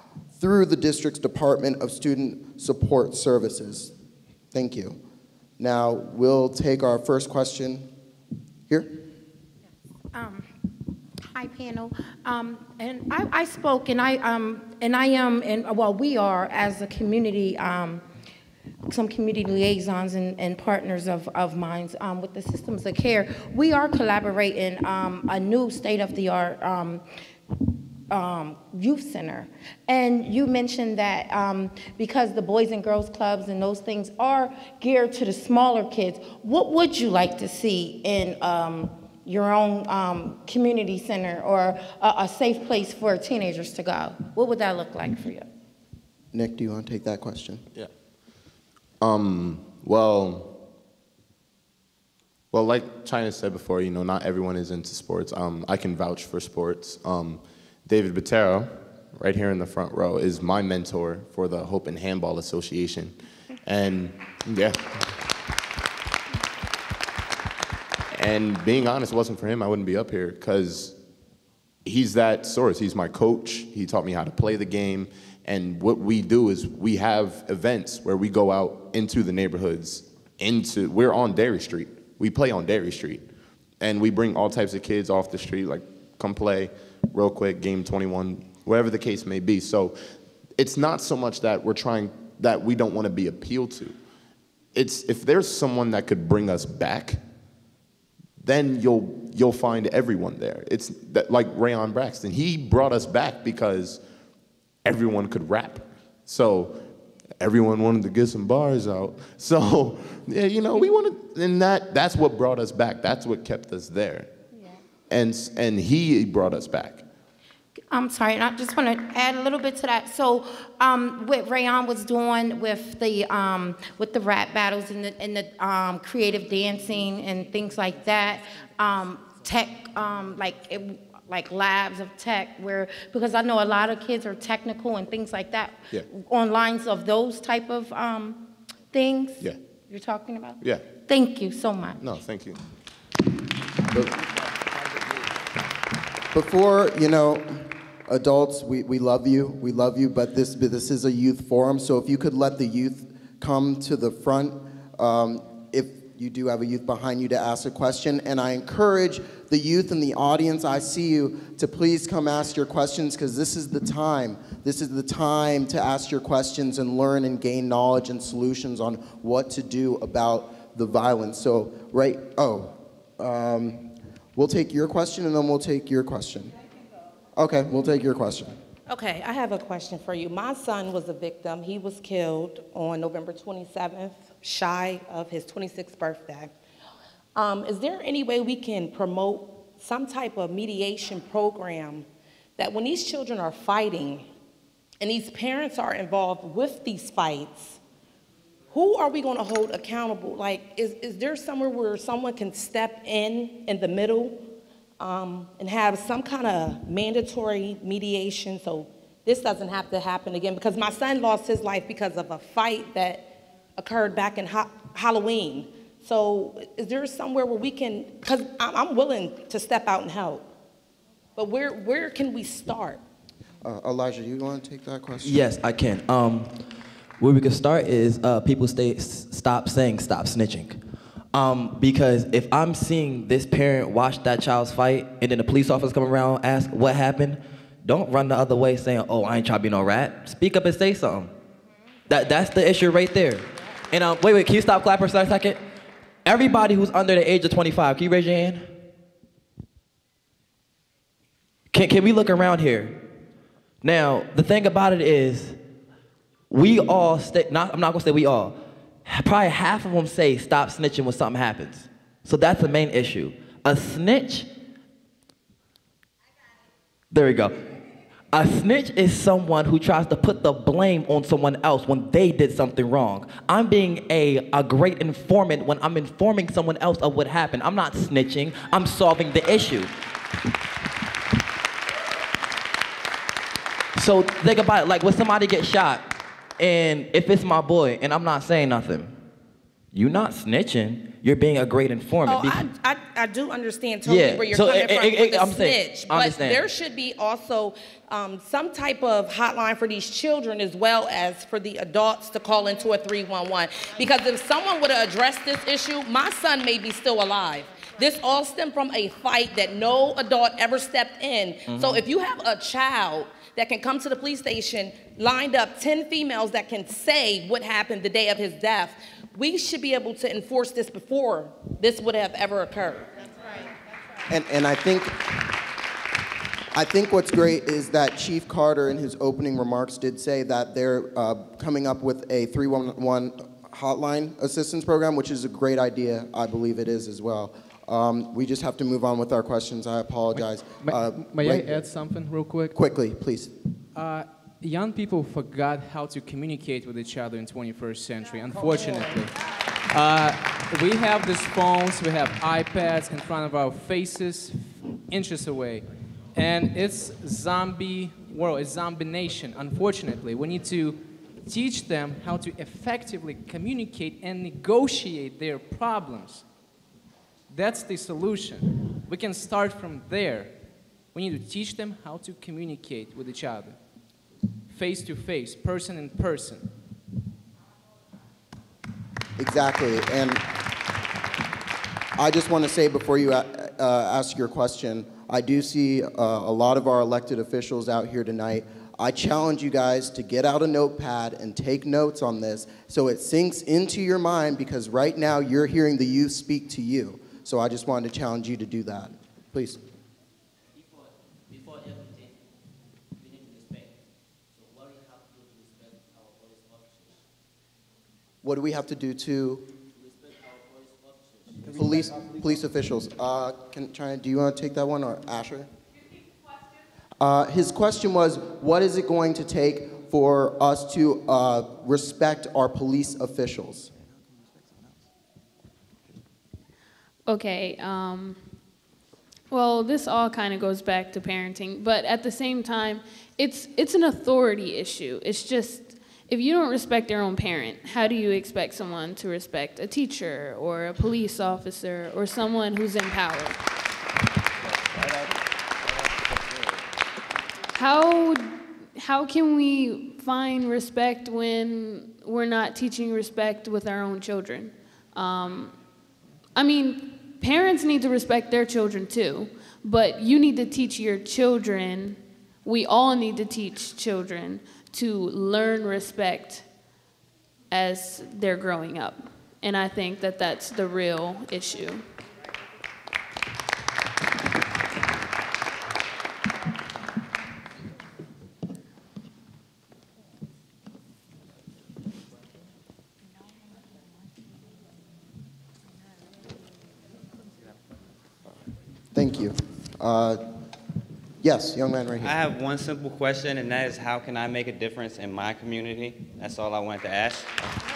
through the district's Department of Student Support Services. Thank you. Now, we'll take our first question here. Um, hi, panel. Um, and I, I spoke, and I um, and I am, and well, we are as a community, um, some community liaisons and, and partners of of mine um, with the systems of care. We are collaborating um, a new state-of-the-art Um, Um, youth center. And you mentioned that um, because the Boys and Girls Clubs and those things are geared to the smaller kids, what would you like to see in um, your own um, community center or a, a safe place for teenagers to go? What would that look like for you? Nick, do you want to take that question? Yeah. Um, well, well, like China said before, you know, not everyone is into sports. Um, I can vouch for sports. Um, David Botero, right here in the front row, is my mentor for the Hope and Handball Association. And yeah. And being honest, it wasn't for him, I wouldn't be up here, because he's that source. He's my coach. He taught me how to play the game. And what we do is we have events where we go out into the neighborhoods, into, we're on Dairy Street. We play on Dairy Street. And we bring all types of kids off the street, like, come play real quick, game twenty-one, whatever the case may be. So it's not so much that we're trying, that we don't want to be appealed to. It's, if there's someone that could bring us back, then you'll, you'll find everyone there. It's that, like Rayon Braxton, he brought us back because everyone could rap. So everyone wanted to get some bars out. So, yeah, you know, we wanted, and that, that's what brought us back. That's what kept us there. And, and he brought us back. I'm sorry, and I just want to add a little bit to that. So, um, what Rayon was doing with the um, with the rap battles and the, and the um, creative dancing and things like that, um, tech, um, like it, like labs of tech, where because I know a lot of kids are technical and things like that. Yeah. On lines of those type of um, things. Yeah. You're talking about. Yeah. Thank you so much. No, thank you. But before, you know, adults, we, we love you, we love you, but this, this is a youth forum, so if you could let the youth come to the front, um, if you do have a youth behind you to ask a question, and I encourage the youth in the audience, I see you, to please come ask your questions, because this is the time, this is the time to ask your questions and learn and gain knowledge and solutions on what to do about the violence. So, right, oh, um, we'll take your question, and then we'll take your question. Okay, we'll take your question. Okay, I have a question for you. My son was a victim. He was killed on November twenty-seventh, shy of his twenty-sixth birthday. Um, is there any way we can promote some type of mediation program that when these children are fighting and these parents are involved with these fights, who are we going to hold accountable? Like, is, is there somewhere where someone can step in in the middle um, and have some kind of mandatory mediation so this doesn't have to happen again? Because my son lost his life because of a fight that occurred back in ha Halloween. So is there somewhere where we can, because I'm, I'm willing to step out and help, but where, where can we start? Uh, Elijah, you want to take that question? Yes, I can. Um, where we can start is uh, people stay, stop saying stop snitching. Um, because if I'm seeing this parent watch that child's fight and then the police officer come around and ask what happened, don't run the other way saying, oh, I ain't trying to be no rat. Speak up and say something. That, that's the issue right there. And um, wait, wait, can you stop clapping for a second? Everybody who's under the age of twenty-five, can you raise your hand? Can, can we look around here? Now, the thing about it is, we all, stay, not, I'm not gonna say we all, probably half of them say stop snitching when something happens. So that's the main issue. A snitch, there we go. A snitch is someone who tries to put the blame on someone else when they did something wrong. I'm being a, a great informant when I'm informing someone else of what happened. I'm not snitching, I'm solving the issue. So think about it, like when somebody gets shot, and if it's my boy, and I'm not saying nothing, you're not snitching, you're being a great informant. Oh, I, I, I do understand totally Yeah, where you're so, coming eh, from eh, with eh, the I'm saying, snitch, I but understand. there should be also um, some type of hotline for these children as well as for the adults to call into a three one one. Because if someone would have addressed this issue, my son may be still alive. This all stemmed from a fight that no adult ever stepped in. Mm-hmm. So if you have a child that can come to the police station, lined up ten females that can say what happened the day of his death, we should be able to enforce this before this would have ever occurred. And, and I think, I think what's great is that Chief Carter in his opening remarks did say that they're uh, coming up with a three one one hotline assistance program, which is a great idea. I believe it is as well. Um, we just have to move on with our questions. I apologize. May, uh, may wait, I add something real quick? Quickly, please. Uh, young people forgot how to communicate with each other in twenty-first century, unfortunately. Uh, we have these phones, we have iPads in front of our faces, inches away. And it's zombie world, it's zombie nation, unfortunately. We need to teach them how to effectively communicate and negotiate their problems. That's the solution. We can start from there. We need to teach them how to communicate with each other, face to face, person in person. Exactly, and I just want to say before you uh, ask your question, I do see uh, a lot of our elected officials out here tonight. I challenge you guys to get out a notepad and take notes on this so it sinks into your mind, because right now you're hearing the youth speak to you. So I just wanted to challenge you to do that. Please. Before, before everything, we need respect. So what do you have to do to respect our police officers? What do we have to do to Respect our police officers. police police officials? Uh, can try. Do you want to take that one, or Asher? Uh, his question was, what is it going to take for us to uh, respect our police officials? Okay, um, well, this all kind of goes back to parenting, but at the same time, it's, it's an authority issue. It's just, if you don't respect your own parent, how do you expect someone to respect a teacher or a police officer or someone who's in power? How, how can we find respect when we're not teaching respect with our own children? Um, I mean, parents need to respect their children too, but you need to teach your children, we all need to teach children to learn respect as they're growing up. And I think that that's the real issue. Thank you. Uh, yes, young man right here. I have one simple question, and that is, how can I make a difference in my community? That's all I wanted to ask.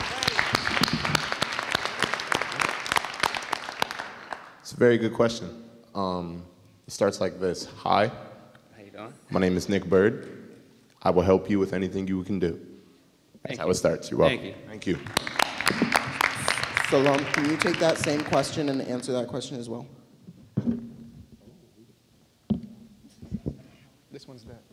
It's a very good question. Um, it starts like this. Hi, How you doing? my name is Nick Bird. I will help you with anything you can do. That's Thank how you. it starts. You're welcome. Thank you. Thank you. Salom, can you take that same question and answer that question as well? This one's dead.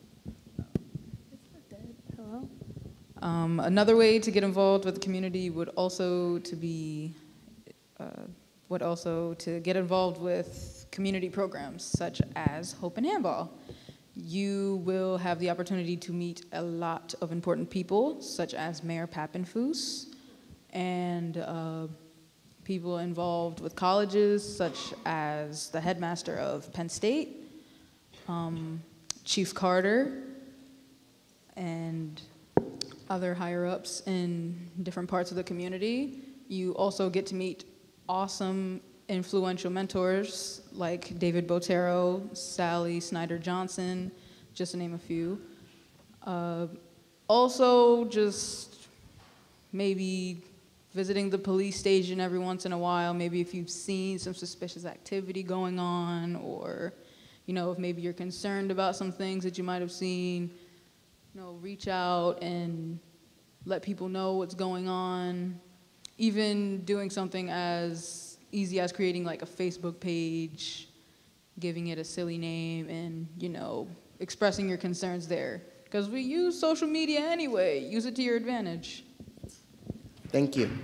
Hello? Um, another way to get involved with the community would also to be, uh, would also to get involved with community programs such as Hope and Handball. You will have the opportunity to meet a lot of important people, such as Mayor Pappenfuss, and uh, people involved with colleges, such as the headmaster of Penn State, um, Chief Carter, and other higher-ups in different parts of the community. You also get to meet awesome, influential mentors like David Botero, Sally Snyder-Johnson, just to name a few. Uh, also, just maybe visiting the police station every once in a while, maybe if you've seen some suspicious activity going on, or you know, if maybe you're concerned about some things that you might have seen, you know, reach out and let people know what's going on. Even doing something as easy as creating like a Facebook page, giving it a silly name, and, you know, expressing your concerns there. Because we use social media anyway. Use it to your advantage. Thank you.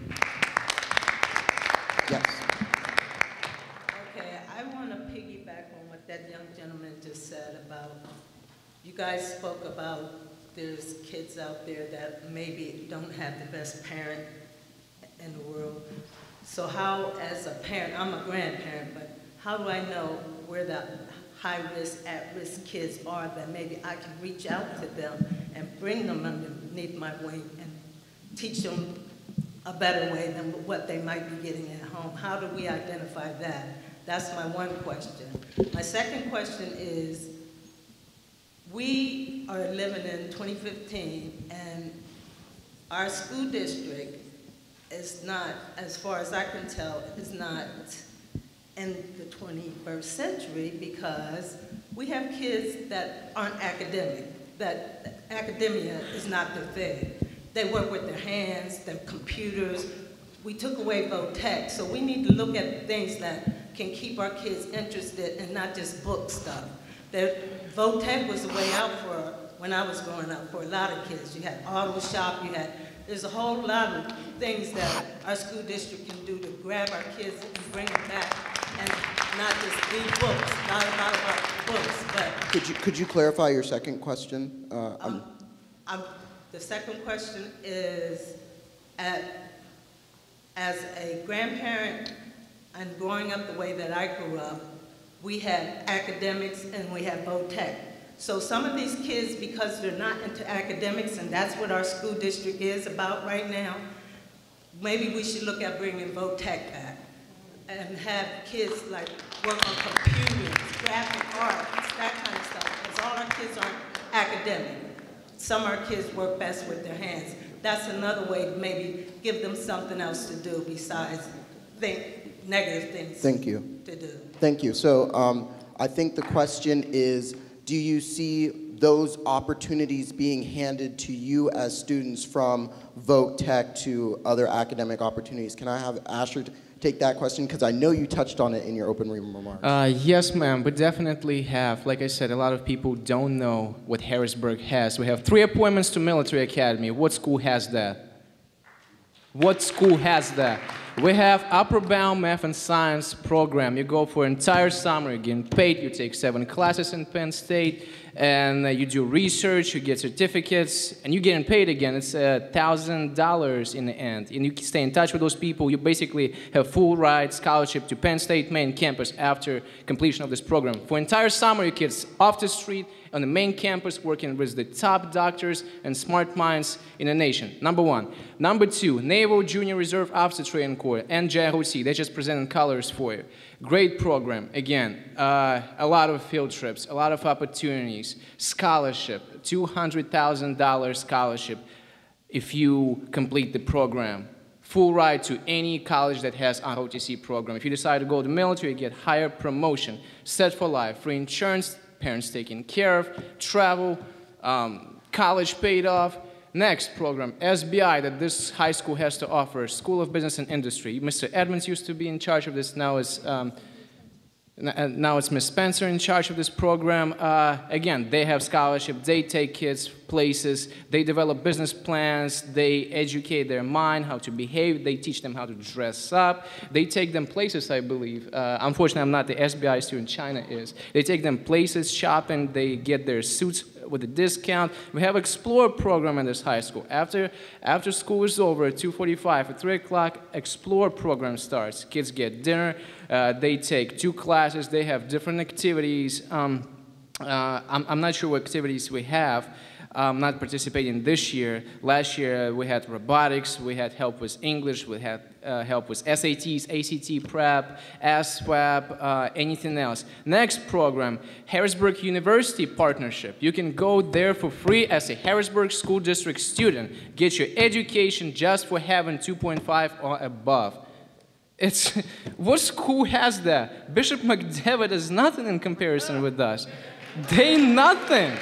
Yes. Okay, I want to piggyback on what that young gentleman just said about, you guys spoke about there's kids out there that maybe don't have the best parent in the world. So how, as a parent, I'm a grandparent, but how do I know where the high-risk, at-risk kids are that maybe I can reach out to them and bring them underneath my wing and teach them a better way than what they might be getting at home? How do we identify that? That's my one question. My second question is, we are living in twenty fifteen, and our school district is not, as far as I can tell, is not in the twenty-first century, because we have kids that aren't academic, that academia is not their thing. They work with their hands, their computers. We took away vo-tech, so we need to look at things that can keep our kids interested and not just book stuff. vo-tech was the way out for, when I was growing up, for a lot of kids. You had auto shop, you had, there's a whole lot of things that our school district can do to grab our kids and bring them back, and not just read books, not a lot about books, but. Could you, could you clarify your second question? Uh, um, I'm, the second question is, at, as a grandparent and growing up the way that I grew up, we had academics and we had vo-tech. So some of these kids, because they're not into academics, and that's what our school district is about right now, maybe we should look at bringing vo-tech back and have kids like work on computers, graphic arts, that kind of stuff, because all our kids aren't academic. Some of our kids work best with their hands. That's another way to maybe give them something else to do besides think negative things Thank you. to do. Thank you. So um, I think the question is, do you see those opportunities being handed to you as students from vo-tech to other academic opportunities? Can I have Asher take that question? Because I know you touched on it in your open remarks. Uh, yes, ma'am, but definitely have. Like I said, a lot of people don't know what Harrisburg has. We have three appointments to military academy. What school has that? What school has that? We have upper bound math and science program. You go for an entire summer, you're getting paid, you take seven classes in Penn State, and uh, you do research, you get certificates, and you're getting paid again. It's one thousand dollars in the end. And you can stay in touch with those people. You basically have full ride scholarship to Penn State main campus after completion of this program. For entire summer, your kids off the street, on the main campus, working with the top doctors and smart minds in the nation. Number one. Number two, Naval Junior Reserve Officer Training Corps, N J R O C. They just presented colors for you. Great program. Again, uh, a lot of field trips, a lot of opportunities, scholarship, two hundred thousand dollars scholarship if you complete the program. Full ride to any college that has an R O T C program. If you decide to go to the military, you get higher promotion, set for life, free insurance, parents taken care of, travel, um, college paid off. Next program, S B I, that this high school has to offer, School of Business and Industry. Mister Edmonds used to be in charge of this, now it's, um, now it's Miz Spencer in charge of this program. Uh, again, they have scholarship, they take kids places, they develop business plans, they educate their mind, how to behave, they teach them how to dress up, they take them places, I believe. Uh, unfortunately, I'm not the S B I student, China is. They take them places, shopping, they get their suits with a discount. We have Explore program in this high school. After, after school is over at two forty-five, at three o'clock, Explore program starts. Kids get dinner, uh, they take two classes, they have different activities. Um, uh, I'm, I'm not sure what activities we have. I'm not participating this year. Last year we had robotics, we had help with English, we had uh, help with S A Ts, A C T prep, S WAP, uh, anything else. Next program, Harrisburg University partnership. You can go there for free as a Harrisburg School District student. Get your education just for having two point five or above. It's, what school has that? Bishop McDevitt is nothing in comparison with us. They nothing.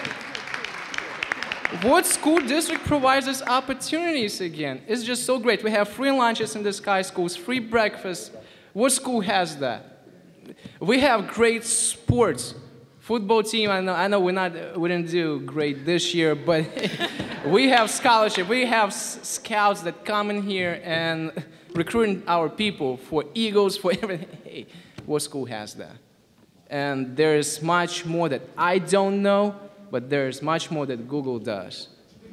What school district provides us opportunities again? It's just so great. We have free lunches in this high schools, free breakfast. What school has that? We have great sports. Football team, I know, I know we're not, we didn't do great this year, but we have scholarship. We have s- scouts that come in here and recruiting our people for Eagles, for everything. Hey, what school has that? And there's much more that I don't know, but there's much more that Google does.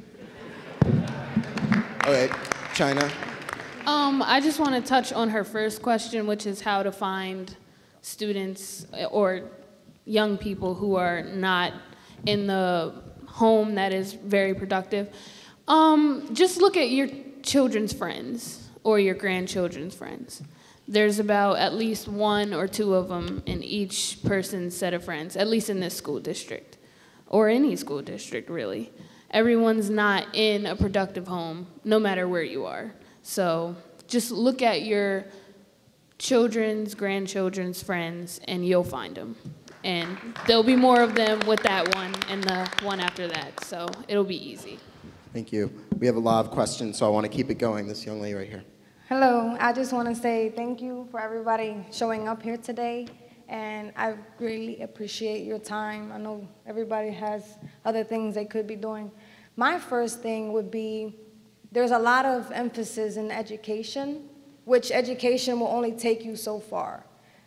Okay, China. Um, I just want to touch on her first question, which is how to find students or young people who are not in the home that is very productive. Um, just look at your children's friends or your grandchildren's friends. There's about at least one or two of them in each person's set of friends, at least in this school district, or any school district, really. Everyone's not in a productive home, no matter where you are. So just look at your children's, grandchildren's friends, and you'll find them. And there'll be more of them with that one and the one after that, so it'll be easy. Thank you. We have a lot of questions, so I want to keep it going. This young lady right here. Hello, I just want to say thank you for everybody showing up here today, and I really appreciate your time. I know everybody has other things they could be doing. My first thing would be, there's a lot of emphasis in education, which education will only take you so far.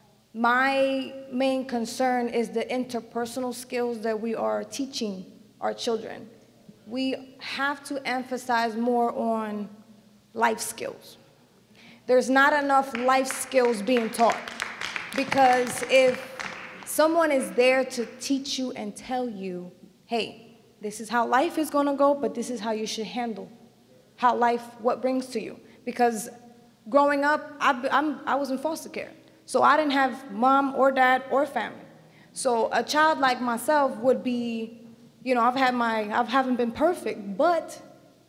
My main concern is the interpersonal skills that we are teaching our children. We have to emphasize more on life skills. There's not enough life skills being taught, because if someone is there to teach you and tell you, hey, this is how life is gonna go, but this is how you should handle how life, what brings to you. Because growing up, I, I'm, I was in foster care. So I didn't have mom or dad or family. So a child like myself would be, you know, I've had my, I haven't been perfect, but,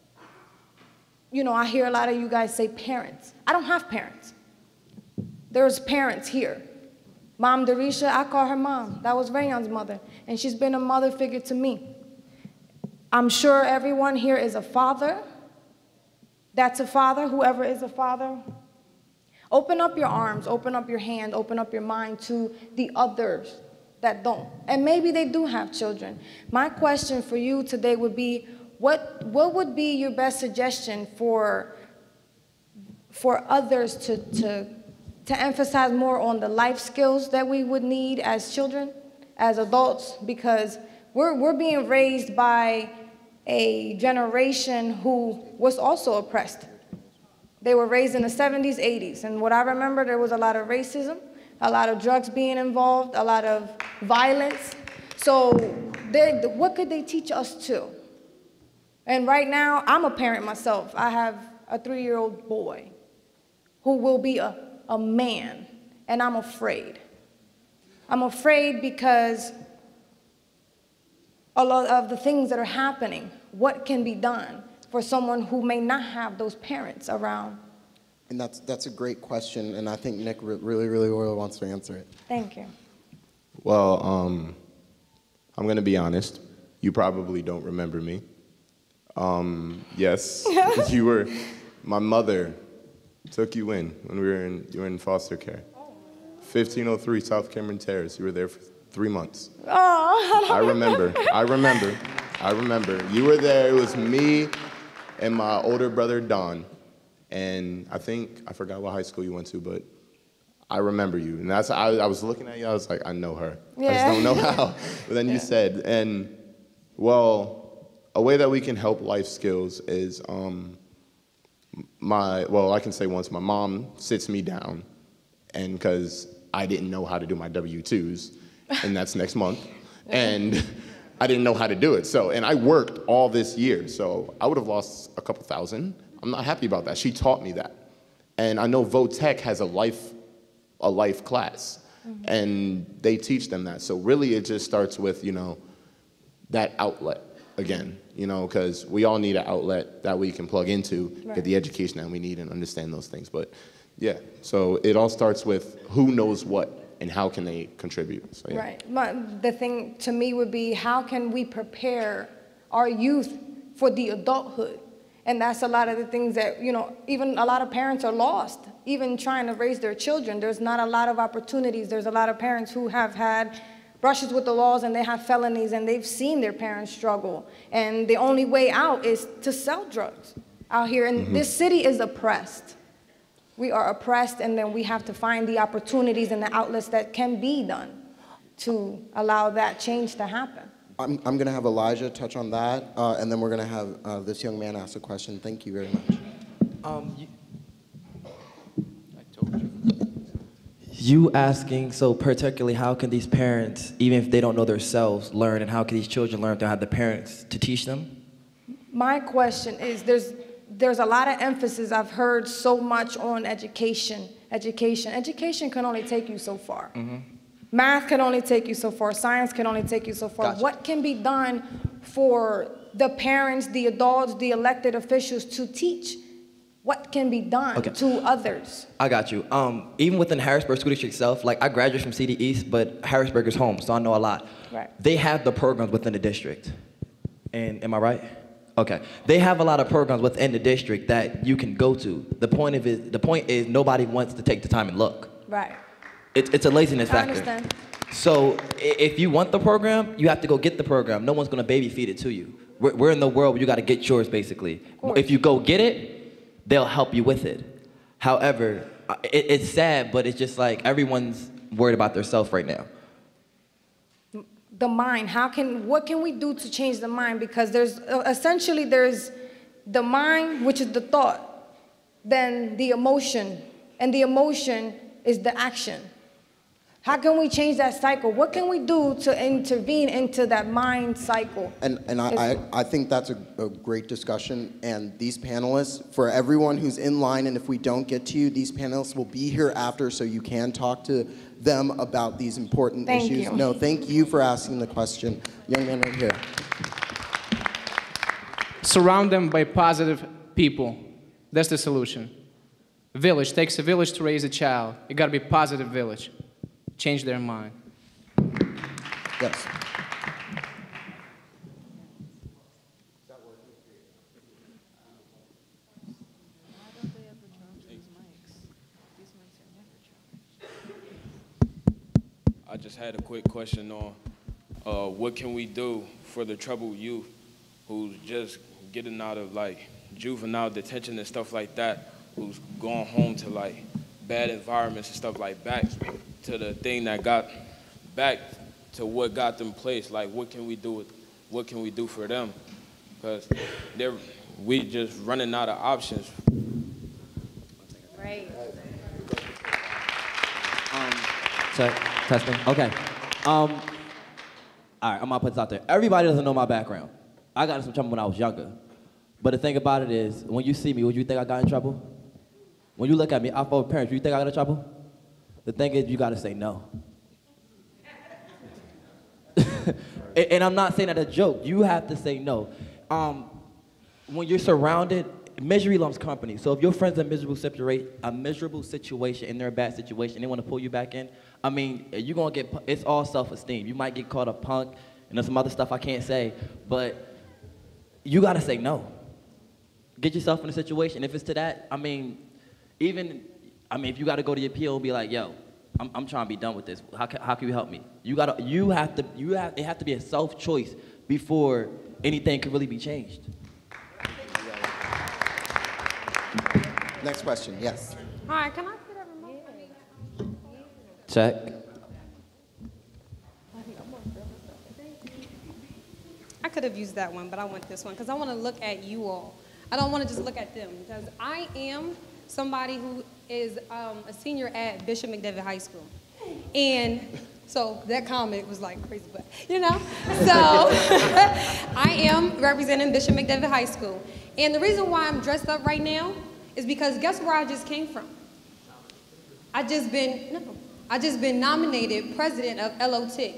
you know, I hear a lot of you guys say parents. I don't have parents. There's parents here. Mom Darisha, I call her mom. That was Rayon's mother, and she's been a mother figure to me. I'm sure everyone here is a father. That's a father, whoever is a father. Open up your arms, open up your hand, open up your mind to the others that don't. And maybe they do have children. My question for you today would be, what, what would be your best suggestion for, for others to, to, to emphasize more on the life skills that we would need as children, as adults? Because we're, we're being raised by a generation who was also oppressed. They were raised in the seventies, eighties, and what I remember, there was a lot of racism, a lot of drugs being involved, a lot of violence. So they, what could they teach us too? And right now, I'm a parent myself. I have a three-year-old boy who will be a, a man, and I'm afraid. I'm afraid because a lot of the things that are happening, what can be done for someone who may not have those parents around? And that's, that's a great question, and I think Nick re really, really, really wants to answer it. Thank you. Well, um, I'm going to be honest. You probably don't remember me. Um, yes, you were, my mother took you in when we were in, you were in foster care. fifteen oh three South Cameron Terrace. You were there for three months. Oh, I remember. I remember. I remember. You were there. It was me and my older brother, Don. And I think, I forgot what high school you went to, but I remember you. And that's, I, I was looking at you, I was like, I know her. Yeah. I just don't know how. But then you said, and well, a way that we can help life skills is um, my, well, I can say once my mom sits me down, and because I didn't know how to do my W two's, and that's next month, and I didn't know how to do it. So, and I worked all this year, so I would have lost a couple thousand. I'm not happy about that. She taught me that. And I know Votech has a life, a life class, mm-hmm. and they teach them that. So really it just starts with, you know, that outlet again, you know, because we all need an outlet that we can plug into, right. Get the education that we need and understand those things. But yeah, so it all starts with who knows what and how can they contribute. So, yeah. Right. My, the thing to me would be, how can we prepare our youth for the adulthood? And that's a lot of the things that, you know, even a lot of parents are lost, even trying to raise their children. There's not a lot of opportunities. There's a lot of parents who have had brushes with the laws and they have felonies and they've seen their parents struggle. And the only way out is to sell drugs out here. And mm-hmm. this city is oppressed. We are oppressed, and then we have to find the opportunities and the outlets that can be done to allow that change to happen. I'm, I'm going to have Elijah touch on that, uh, and then we're going to have uh, this young man ask a question. Thank you very much. Um, you, I told you. You asking, so particularly, how can these parents, even if they don't know themselves, learn, and how can these children learn to have the parents to teach them? My question is, there's, there's a lot of emphasis. I've heard so much on education, education. Education can only take you so far. Mm-hmm. Math can only take you so far. Science can only take you so far. Gotcha. What can be done for the parents, the adults, the elected officials to teach? What can be done okay. to others? I got you. Um, even within Harrisburg School District itself, like I graduated from C D East, but Harrisburg is home, so I know a lot. Right. They have the programs within the district. And am I right? Okay. They have a lot of programs within the district that you can go to. The point of it, the point is nobody wants to take the time and look. Right. It, it's a laziness I factor. understand. So if you want the program, you have to go get the program. No one's going to baby feed it to you. We're, we're in the world where you got to get yours, basically. If you go get it, they'll help you with it. However, it, it's sad, but it's just like everyone's worried about themselves right now. The mind, how can, what can we do to change the mind? Because there's, uh, essentially there's the mind, which is the thought, then the emotion, and the emotion is the action. How can we change that cycle? What can we do to intervene into that mind cycle? And, and I, I, I think that's a, a great discussion. And these panelists, for everyone who's in line, and if we don't get to you, these panelists will be here after so you can talk to them about these important thank issues. You. No, thank you for asking the question. Young man right here. Surround them by positive people. That's the solution. A village takes a village to raise a child. It got to be a positive village. Change their mind. Yes. I just had a quick question on uh, what can we do for the troubled youth who's just getting out of like juvenile detention and stuff like that, who's going home to like bad environments and stuff like back to the thing that got back to what got them placed. Like, what can we do with, what can we do for them? Because they're we just running out of options. Right. Um, check, testing. Okay. Um, all right, I'm gonna put this out there. Everybody doesn't know my background. I got in some trouble when I was younger. But the thing about it is, when you see me, would you think I got in trouble? When you look at me, I follow parents, do you think I got in trouble? The thing is, you gotta say no. and, and I'm not saying that a joke. You have to say no. Um, when you're surrounded, misery loves company. So if your friend's in a miserable situation, a miserable situation, and they're in a bad situation, they want to pull you back in. I mean, you're gonna get. It's all self-esteem. You might get caught up punk, and there's some other stuff I can't say, but you gotta say no. Get yourself in a situation. If it's to that, I mean, even. I mean, if you got to go to your P O and be like, yo, I'm, I'm trying to be done with this. How can, how can you help me? You gotta, you have to, you have, it have to be a self-choice before anything can really be changed. Next question, yes. Hi, can I get a remote for me? Check. I could have used that one, but I want this one because I want to look at you all. I don't want to just look at them because I am somebody who is um, a senior at Bishop McDevitt High School. And so that comment was like crazy, but you know. So I am representing Bishop McDevitt High School. And the reason why I'm dressed up right now is because guess where I just came from? I just been, no, I just been nominated president of L O T.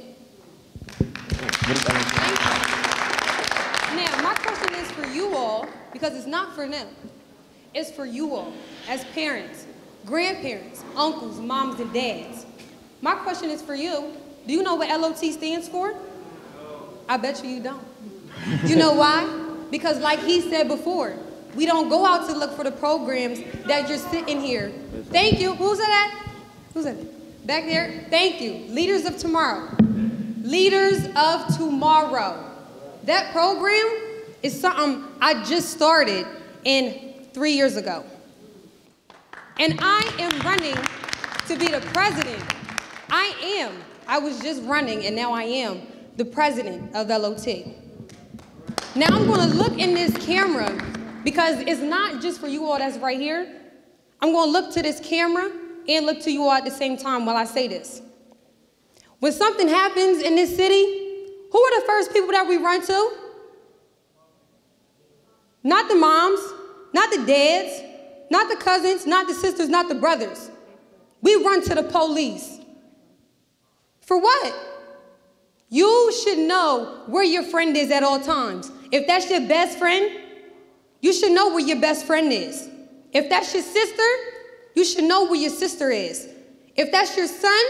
Now, my question is for you all, because it's not for them. It's for you all, as parents, grandparents, uncles, moms, and dads. My question is for you. Do you know what L O T stands for? I bet you you don't. You know why? Because like he said before, We don't go out to look for the programs that you're sitting here. Thank you. Who's that at? Who's that? Back there? Thank you. Leaders of Tomorrow. Leaders of Tomorrow. That program is something I just started in three years ago. And I am running to be the president. I am. I was just running, and now I am the president of L O T. Now I'm going to look in this camera, because it's not just for you all that's right here. I'm going to look to this camera and look to you all at the same time while I say this. When something happens in this city, who are the first people that we run to? Not the moms, not the dads, not the cousins, not the sisters, not the brothers. We run to the police. For what? You should know where your friend is at all times. If that's your best friend, you should know where your best friend is. If that's your sister, you should know where your sister is. If that's your son,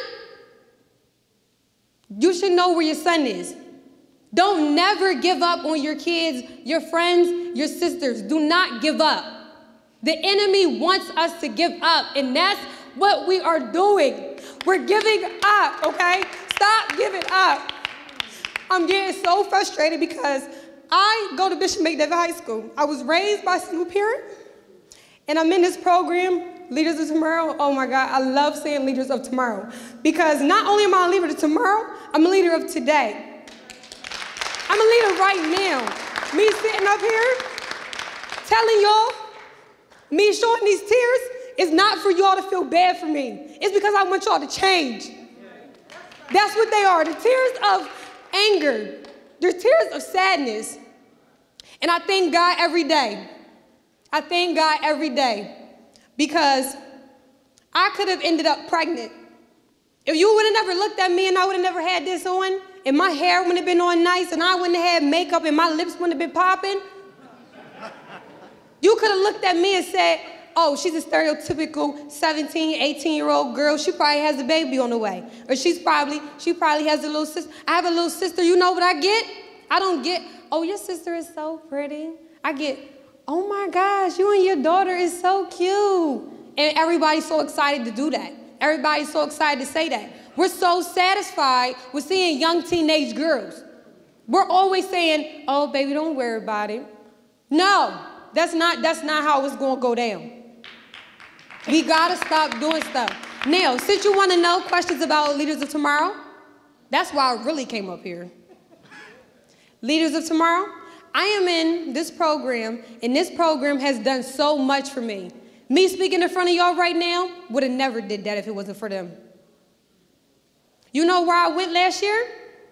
you should know where your son is. Don't never give up on your kids, your friends, your sisters. Do not give up. The enemy wants us to give up, and that's what we are doing. We're giving up, okay? Stop giving up. I'm getting so frustrated because I go to Bishop McDavid High School. I was raised by a single parent, and I'm in this program, Leaders of Tomorrow. Oh my God, I love saying Leaders of Tomorrow, because not only am I a leader of tomorrow, I'm a leader of today. I'm a leader right now. Me sitting up here telling y'all, me showing these tears is not for y'all to feel bad for me. It's because I want y'all to change. That's what they are, the tears of anger. They're tears of sadness. And I thank God every day. I thank God every day, because I could have ended up pregnant. If you would have never looked at me and I would have never had this on, and my hair wouldn't have been on nice, and I wouldn't have had makeup, and my lips wouldn't have been popping, you could have looked at me and said, oh, she's a stereotypical seventeen, eighteen-year-old girl. She probably has a baby on the way. Or she's probably, she probably has a little sister. I have a little sister. You know what I get? I don't get, oh, your sister is so pretty. I get, oh my gosh, you and your daughter is so cute. And everybody's so excited to do that. Everybody's so excited to say that. We're so satisfied with seeing young teenage girls. We're always saying, oh, baby, don't worry about it. No, that's not, that's not how it's going to go down. We got to stop doing stuff. Now, since you want to know questions about Leaders of Tomorrow, that's why I really came up here. Leaders of Tomorrow, I am in this program, and this program has done so much for me. Me speaking in front of y'all right now would have never did that if it wasn't for them. You know where I went last year?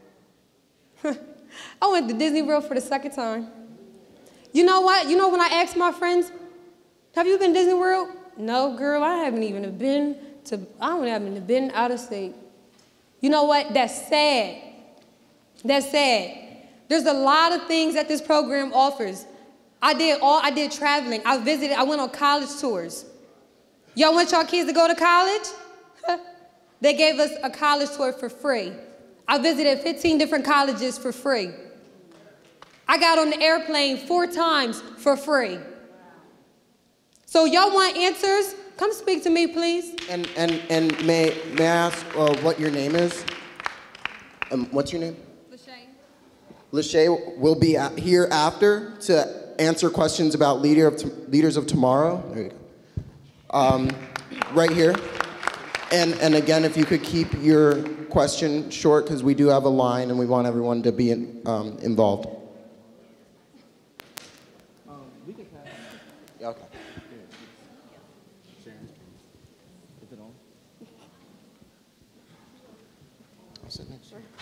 I went to Disney World for the second time. You know what? You know when I asked my friends, have you been to Disney World? No, girl, I haven't even been to, I don't even been out of state. You know what? That's sad. That's sad. There's a lot of things that this program offers. I did all, I did traveling. I visited, I went on college tours. Y'all want y'all kids to go to college? They gave us a college tour for free. I visited fifteen different colleges for free. I got on the airplane four times for free. So y'all want answers? Come speak to me, please. And, and, and may, may I ask uh, what your name is? Um, what's your name? Lachey will be a- here after to answer questions about leader of t- Leaders of Tomorrow. There you go. Um, right here. And, and again, if you could keep your question short, because we do have a line and we want everyone to be in, um, involved. Um, we can pass. Yeah, okay. Is it on? I'll sit next to you.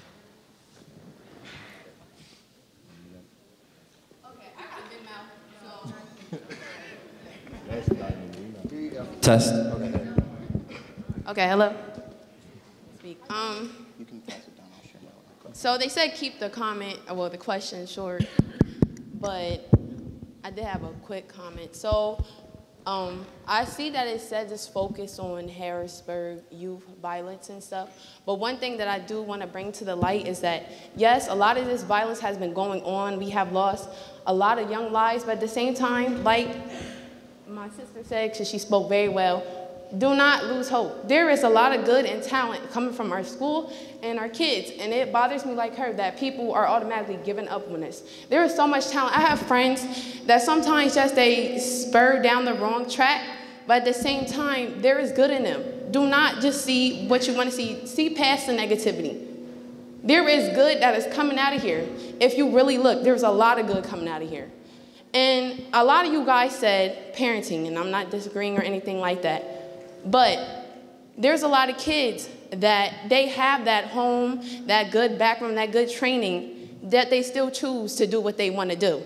Test. Okay, hello. Speak. Um, You can pass it down. I'll share my one. so they said keep the comment, uh, well, the question short, but I did have a quick comment. So Um, I see that it says it's focused on Harrisburg youth violence and stuff, but one thing that I do want to bring to the light is that, yes, a lot of this violence has been going on. We have lost a lot of young lives, but at the same time, like my sister said, because she spoke very well, do not lose hope. There is a lot of good and talent coming from our school and our kids, and it bothers me like her that people are automatically giving up on this. There is so much talent. I have friends that sometimes just they spur down the wrong track, but at the same time, there is good in them. Do not just see what you want to see. See past the negativity. There is good that is coming out of here. If you really look, there's a lot of good coming out of here. And a lot of you guys said parenting, and I'm not disagreeing or anything like that. But there's a lot of kids that they have that home, that good background, that good training, that they still choose to do what they want to do.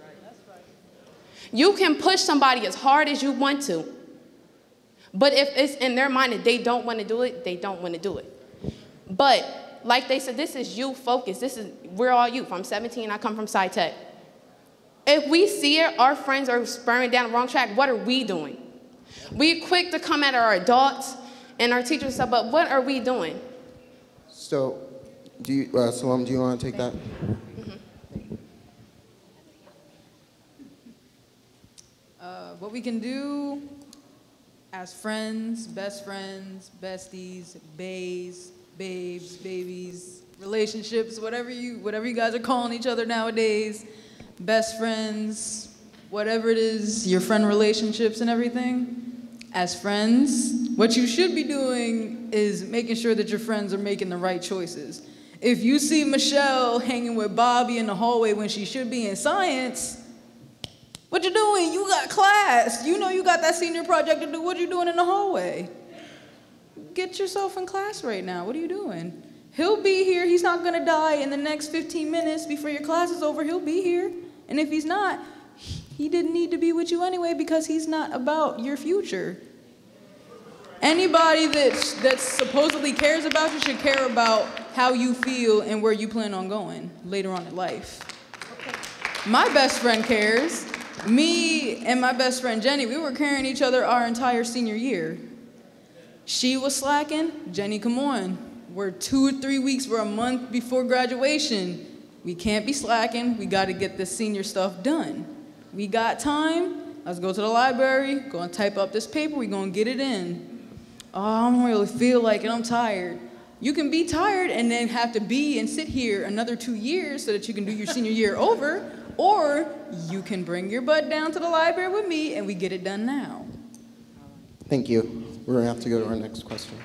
You can push somebody as hard as you want to, but if it's in their mind that they don't want to do it, they don't want to do it. But like they said, this is youth focused. This is, we're all youth. I'm seventeen, I come from SciTech. If we see it, our friends are spurring down the wrong track, what are we doing? We're quick to come at our adults and our teachers and stuff, but what are we doing? So, do you, uh, Salam, do you want to take that? Uh, what we can do as friends, best friends, besties, bays, babes, babies, relationships, whatever you, whatever you guys are calling each other nowadays, best friends, whatever it is, your friend relationships and everything. As friends, what you should be doing is making sure that your friends are making the right choices. If you see Michelle hanging with Bobby in the hallway when she should be in science, what you doing? You got class. You know you got that senior project to do. What you doing in the hallway? Get yourself in class right now. What are you doing? He'll be here. He's not gonna die in the next fifteen minutes before your class is over. He'll be here. And if he's not, he didn't need to be with you anyway because he's not about your future. Anybody that, that supposedly cares about you should care about how you feel and where you plan on going later on in life. My best friend cares. Me and my best friend Jenny, we were carrying each other our entire senior year. She was slacking, Jenny, come on. We're two or three weeks, we're a month before graduation. We can't be slacking, we gotta get this senior stuff done. We got time, let's go to the library, go and type up this paper, we're gonna get it in. Oh, I don't really feel like it, I'm tired. You can be tired and then have to be and sit here another two years so that you can do your senior year over, or you can bring your butt down to the library with me and we get it done now. Thank you. We're gonna have to go to our next question.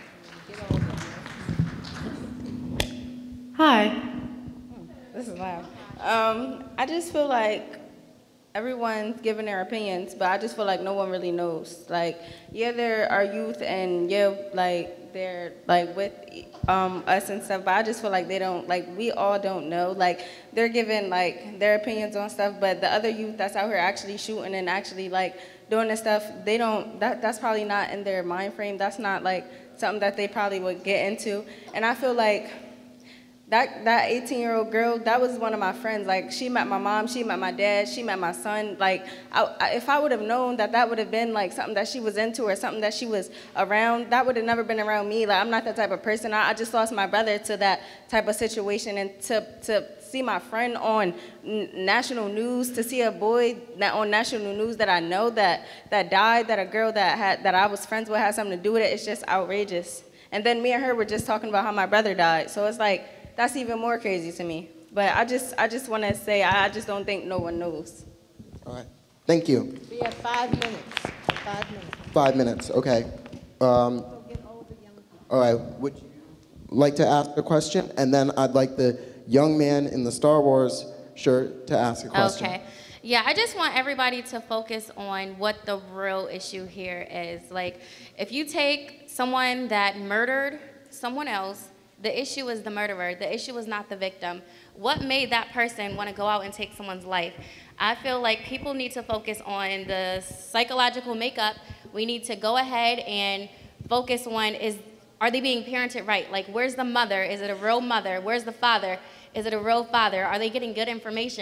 Hi. This is loud. Um, I just feel like everyone's giving their opinions, but I just feel like no one really knows. Like, yeah, there are youth and yeah, like they're like with um, us and stuff, but I just feel like they don't, like we all don't know. Like they're giving like their opinions on stuff, but the other youth that's out here actually shooting and actually like doing this stuff, they don't, that, that's probably not in their mind frame. That's not like something that they probably would get into. And I feel like That that eighteen-year-old girl, that was one of my friends. Like, she met my mom, she met my dad, she met my son. Like, I, I, if I would have known that that would have been, like, something that she was into or something that she was around, that would have never been around me. Like, I'm not that type of person. I, I just lost my brother to that type of situation. And to, to see my friend on n national news, to see a boy that on national news that I know that, that died, that a girl that, had, that I was friends with had something to do with it, it's just outrageous. And then me and her were just talking about how my brother died. So it's like, that's even more crazy to me. But I just, I just want to say, I just don't think no one knows. All right. Thank you. We have five minutes. Five minutes. Five minutes, okay. Um, all right, would you like to ask a question? And then I'd like the young man in the Star Wars shirt to ask a question. Okay. Yeah, I just want everybody to focus on what the real issue here is. Like, if you take someone that murdered someone else, the issue is the murderer. The issue is not the victim. What made that person want to go out and take someone's life? I feel like people need to focus on the psychological makeup. We need to go ahead and focus on, is, are they being parented right? Like, where's the mother? Is it a real mother? Where's the father? Is it a real father? Are they getting good information?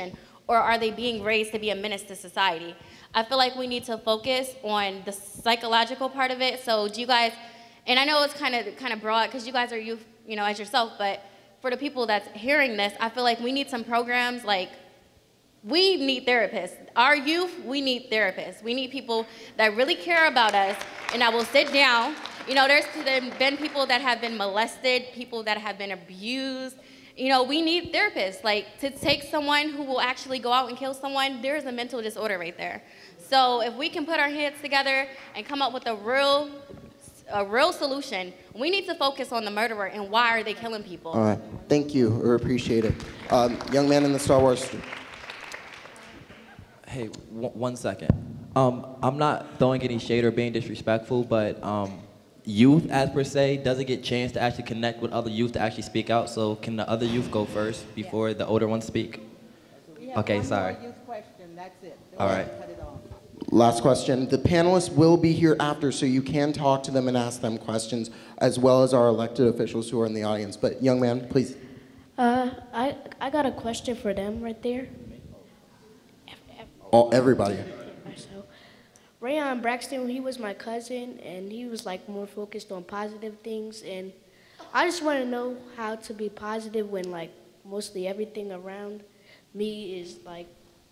or are they being raised to be a menace to society? I feel like we need to focus on the psychological part of it. So do you guys, and I know it's kind of kind of broad because you guys are youth, you know, as yourself, but for the people that's hearing this, I feel like we need some programs like, we need therapists. Our youth, we need therapists. We need people that really care about us and that will sit down. You know, there's been people that have been molested, people that have been abused. You know, we need therapists. Like, to take someone who will actually go out and kill someone, there's a mental disorder right there. So if we can put our heads together and come up with a real, a real solution, we need to focus on the murderer and why are they killing people. All right, thank you, we appreciate it. Um, young man in the Star Wars. Hey, w- one second. Um, I'm not throwing any shade or being disrespectful, but um, youth, as per se, doesn't get a chance to actually connect with other youth to actually speak out. So can the other youth go first before the older ones speak? Okay, sorry. All right. Last question. The panelists will be here after, so you can talk to them and ask them questions, as well as our elected officials who are in the audience. But young man, please. Uh, I, I got a question for them right there. All, everybody. So, Rayon Braxton, he was my cousin, and he was like more focused on positive things. And I just want to know how to be positive when like mostly everything around me is like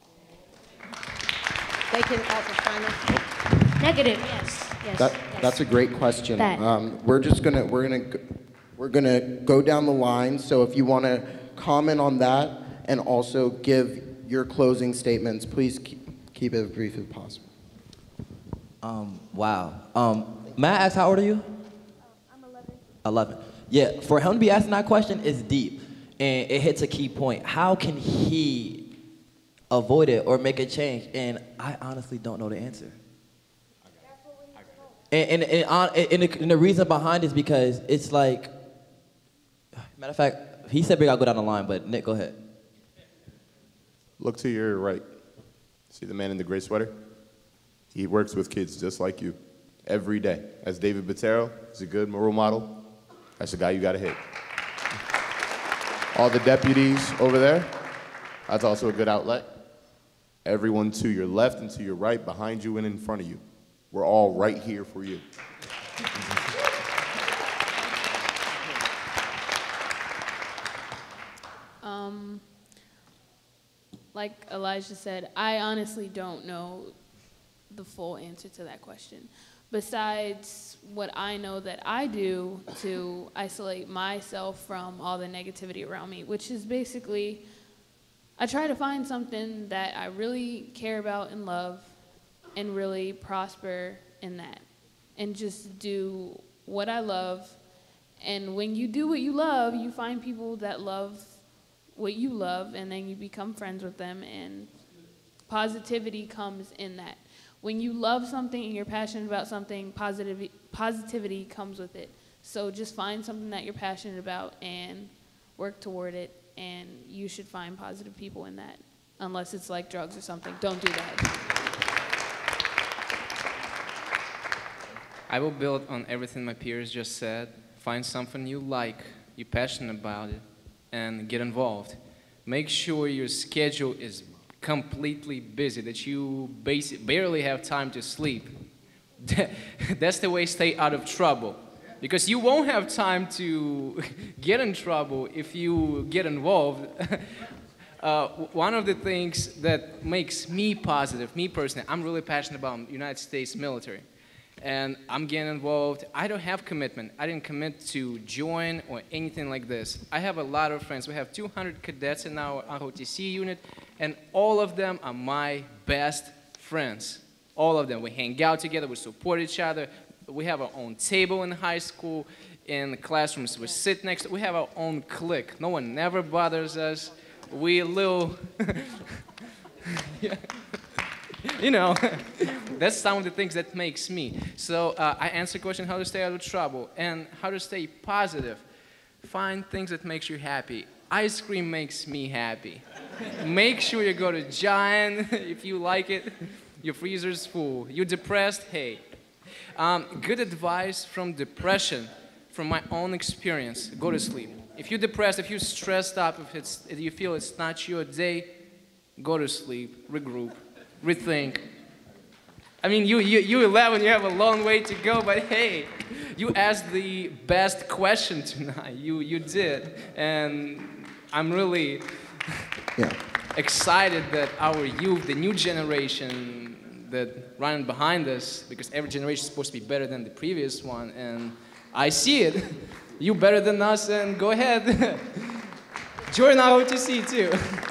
They can also find us. negative. Yes, yes. That, yes. That's a great question. That. Um, we're just gonna we're gonna g- we're gonna go down the line. So if you want to comment on that and also give your closing statements, please keep, keep it as brief as possible. Um, wow. Um, may I ask how old are you? I'm eleven. eleven. Yeah, for him to be asking that question is deep, and it hits a key point. How can he avoid it or make a change? And I honestly don't know the answer. And, and, and, on- and, the, and the reason behind it is because it's like, matter of fact, he said we gotta go down the line, but Nick, go ahead. Look to your right. See the man in the gray sweater? He works with kids just like you every day. That's David Botero. He's a good role model. That's the guy you gotta hit. All the deputies over there, that's also a good outlet. Everyone to your left and to your right, behind you and in front of you. We're all right here for you. Um, like Elijah said, I honestly don't know the full answer to that question. Besides what I know that I do to isolate myself from all the negativity around me, which is basically, I try to find something that I really care about and love and really prosper in that. And just do what I love. And when you do what you love, you find people that love what you love, and then you become friends with them, and positivity comes in that. When you love something and you're passionate about something, positivity, positivity comes with it. So just find something that you're passionate about and work toward it, and you should find positive people in that. Unless it's like drugs or something, don't do that. I will build on everything my peers just said. Find something you like, you're passionate about it, and get involved. Make sure your schedule is completely busy, that you basi- barely have time to sleep. That's the way to stay out of trouble. Because you won't have time to get in trouble if you get involved. uh, one of the things that makes me positive, me personally, I'm really passionate about the United States military. And I'm getting involved. I don't have commitment. I didn't commit to join or anything like this. I have a lot of friends. We have two hundred cadets in our R O T C unit, and all of them are my best friends. All of them. We hang out together. We support each other. We have our own table in high school. In the classrooms, we sit next to, we have our own clique. No one never bothers us. We little, yeah. You know, that's some of the things that makes me. So uh, I answer the question how to stay out of trouble and how to stay positive. Find things that makes you happy. Ice cream makes me happy. Make sure you go to Giant if you like it. Your freezer's full. You're depressed? Hey. Um, good advice from depression, from my own experience. Go to sleep. If you're depressed, if you're stressed up, if, it's, if you feel it's not your day, go to sleep, regroup, rethink. I mean, you, you, you eleven, you have a long way to go, but hey, you asked the best question tonight. You, you did. And I'm really Yeah. excited that our youth, the new generation that running behind us, because every generation is supposed to be better than the previous one, and I see it. You better than us, and go ahead. Join our O T C too.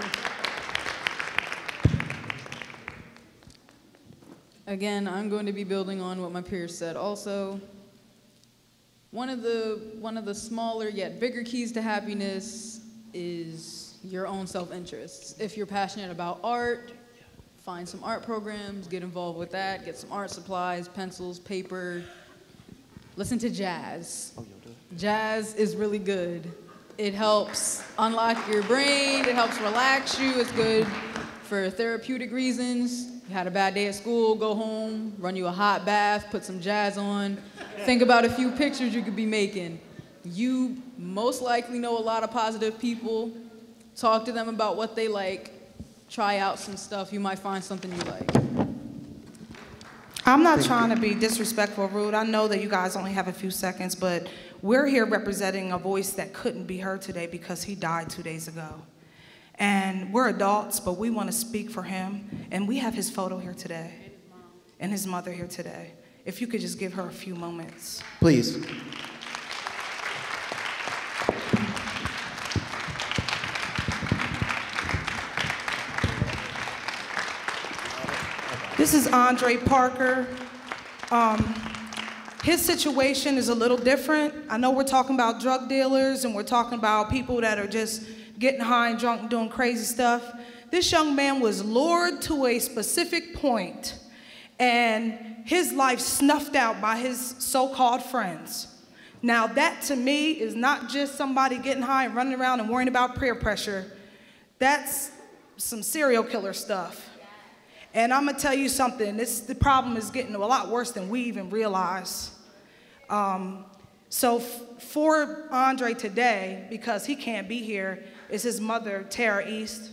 Again, I'm going to be building on what my peers said also. One of the, one of the smaller yet bigger keys to happiness is your own self-interest. If you're passionate about art, find some art programs, get involved with that, get some art supplies, pencils, paper. Listen to jazz. Jazz is really good. It helps unlock your brain, it helps relax you, it's good for therapeutic reasons. You had a bad day at school, go home, run you a hot bath, put some jazz on, think about a few pictures you could be making. You most likely know a lot of positive people. Talk to them about what they like. Try out some stuff. You might find something you like. I'm not trying to be disrespectful or rude. I know that you guys only have a few seconds, but we're here representing a voice that couldn't be heard today because he died two days ago. And we're adults, but we want to speak for him. And we have his photo here today and his mother here today. If you could just give her a few moments. Please. This is Andre Parker. Um, his situation is a little different. I know we're talking about drug dealers and we're talking about people that are just getting high and drunk and doing crazy stuff. This young man was lured to a specific point and his life snuffed out by his so-called friends. Now that to me is not just somebody getting high and running around and worrying about peer pressure. That's some serial killer stuff. And I'm gonna tell you something, this, the problem is getting a lot worse than we even realize. Um, so for Andre today, because he can't be here, is his mother, Tara East.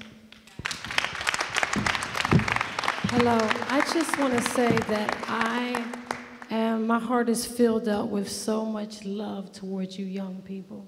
Hello, I just want to say that I am, my heart is filled up with so much love towards you young people.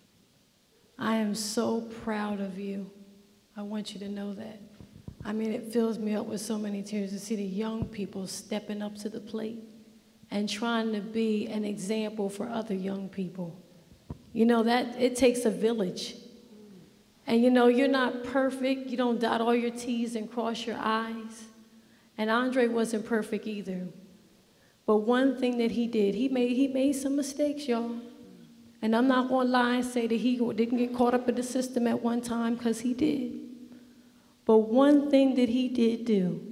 I am so proud of you. I want you to know that. I mean, it fills me up with so many tears to see the young people stepping up to the plate and trying to be an example for other young people. You know, that it takes a village. And you know, you're not perfect. You don't dot all your T's and cross your I's. And Andre wasn't perfect either. But one thing that he did, he made, he made some mistakes, y'all. And I'm not gonna lie and say that he didn't get caught up in the system at one time, because he did. But one thing that he did do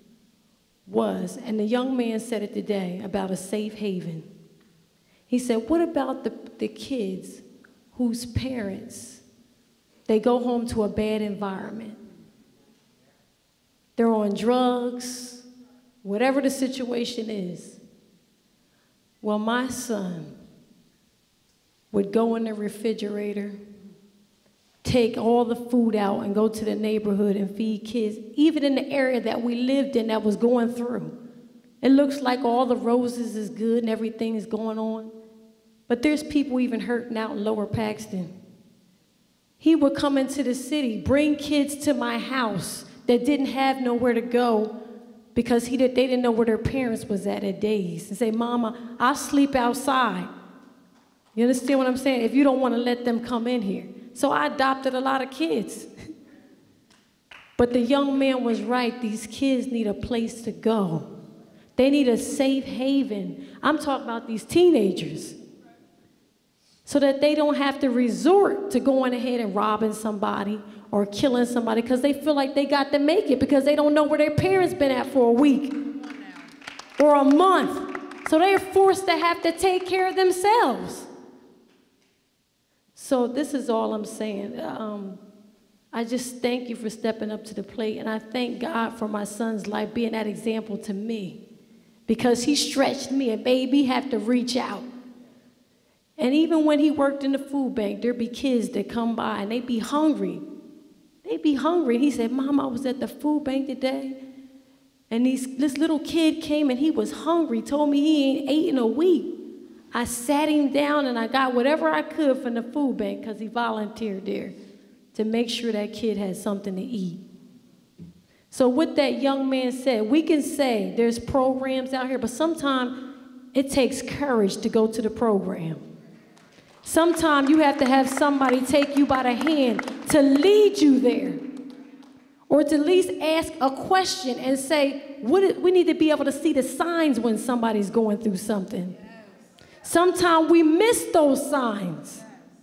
was, and the young man said it today about a safe haven. He said, what about the, the kids whose parents, they go home to a bad environment? They're on drugs, whatever the situation is. Well, my son would go in the refrigerator, take all the food out and go to the neighborhood and feed kids, even in the area that we lived in that was going through. It looks like all the roses is good and everything is going on, but there's people even hurting out in Lower Paxton. He would come into the city, bring kids to my house that didn't have nowhere to go because he did, they didn't know where their parents was at at days, and say, Mama, I'll sleep outside. You understand what I'm saying? If you don't want to let them come in here. So I adopted a lot of kids. But the young man was right. These kids need a place to go. They need a safe haven. I'm talking about these teenagers. So that they don't have to resort to going ahead and robbing somebody or killing somebody because they feel like they got to make it because they don't know where their parents been at for a week or a month. So they're forced to have to take care of themselves. So this is all I'm saying. Um, I just thank you for stepping up to the plate, and I thank God for my son's life being that example to me because he stretched me and made me have to reach out. And even when he worked in the food bank, there'd be kids that come by and they'd be hungry. They they be hungry. And he said, Mom, I was at the food bank today, and these, this little kid came and he was hungry, told me he ain't ate in a week. I sat him down and I got whatever I could from the food bank because he volunteered there to make sure that kid had something to eat. So what that young man said, we can say there's programs out here, but sometimes it takes courage to go to the program. Sometimes you have to have somebody take you by the hand to lead you there, or to at least ask a question and say, what is, we need to be able to see the signs when somebody's going through something. Sometimes we miss those signs.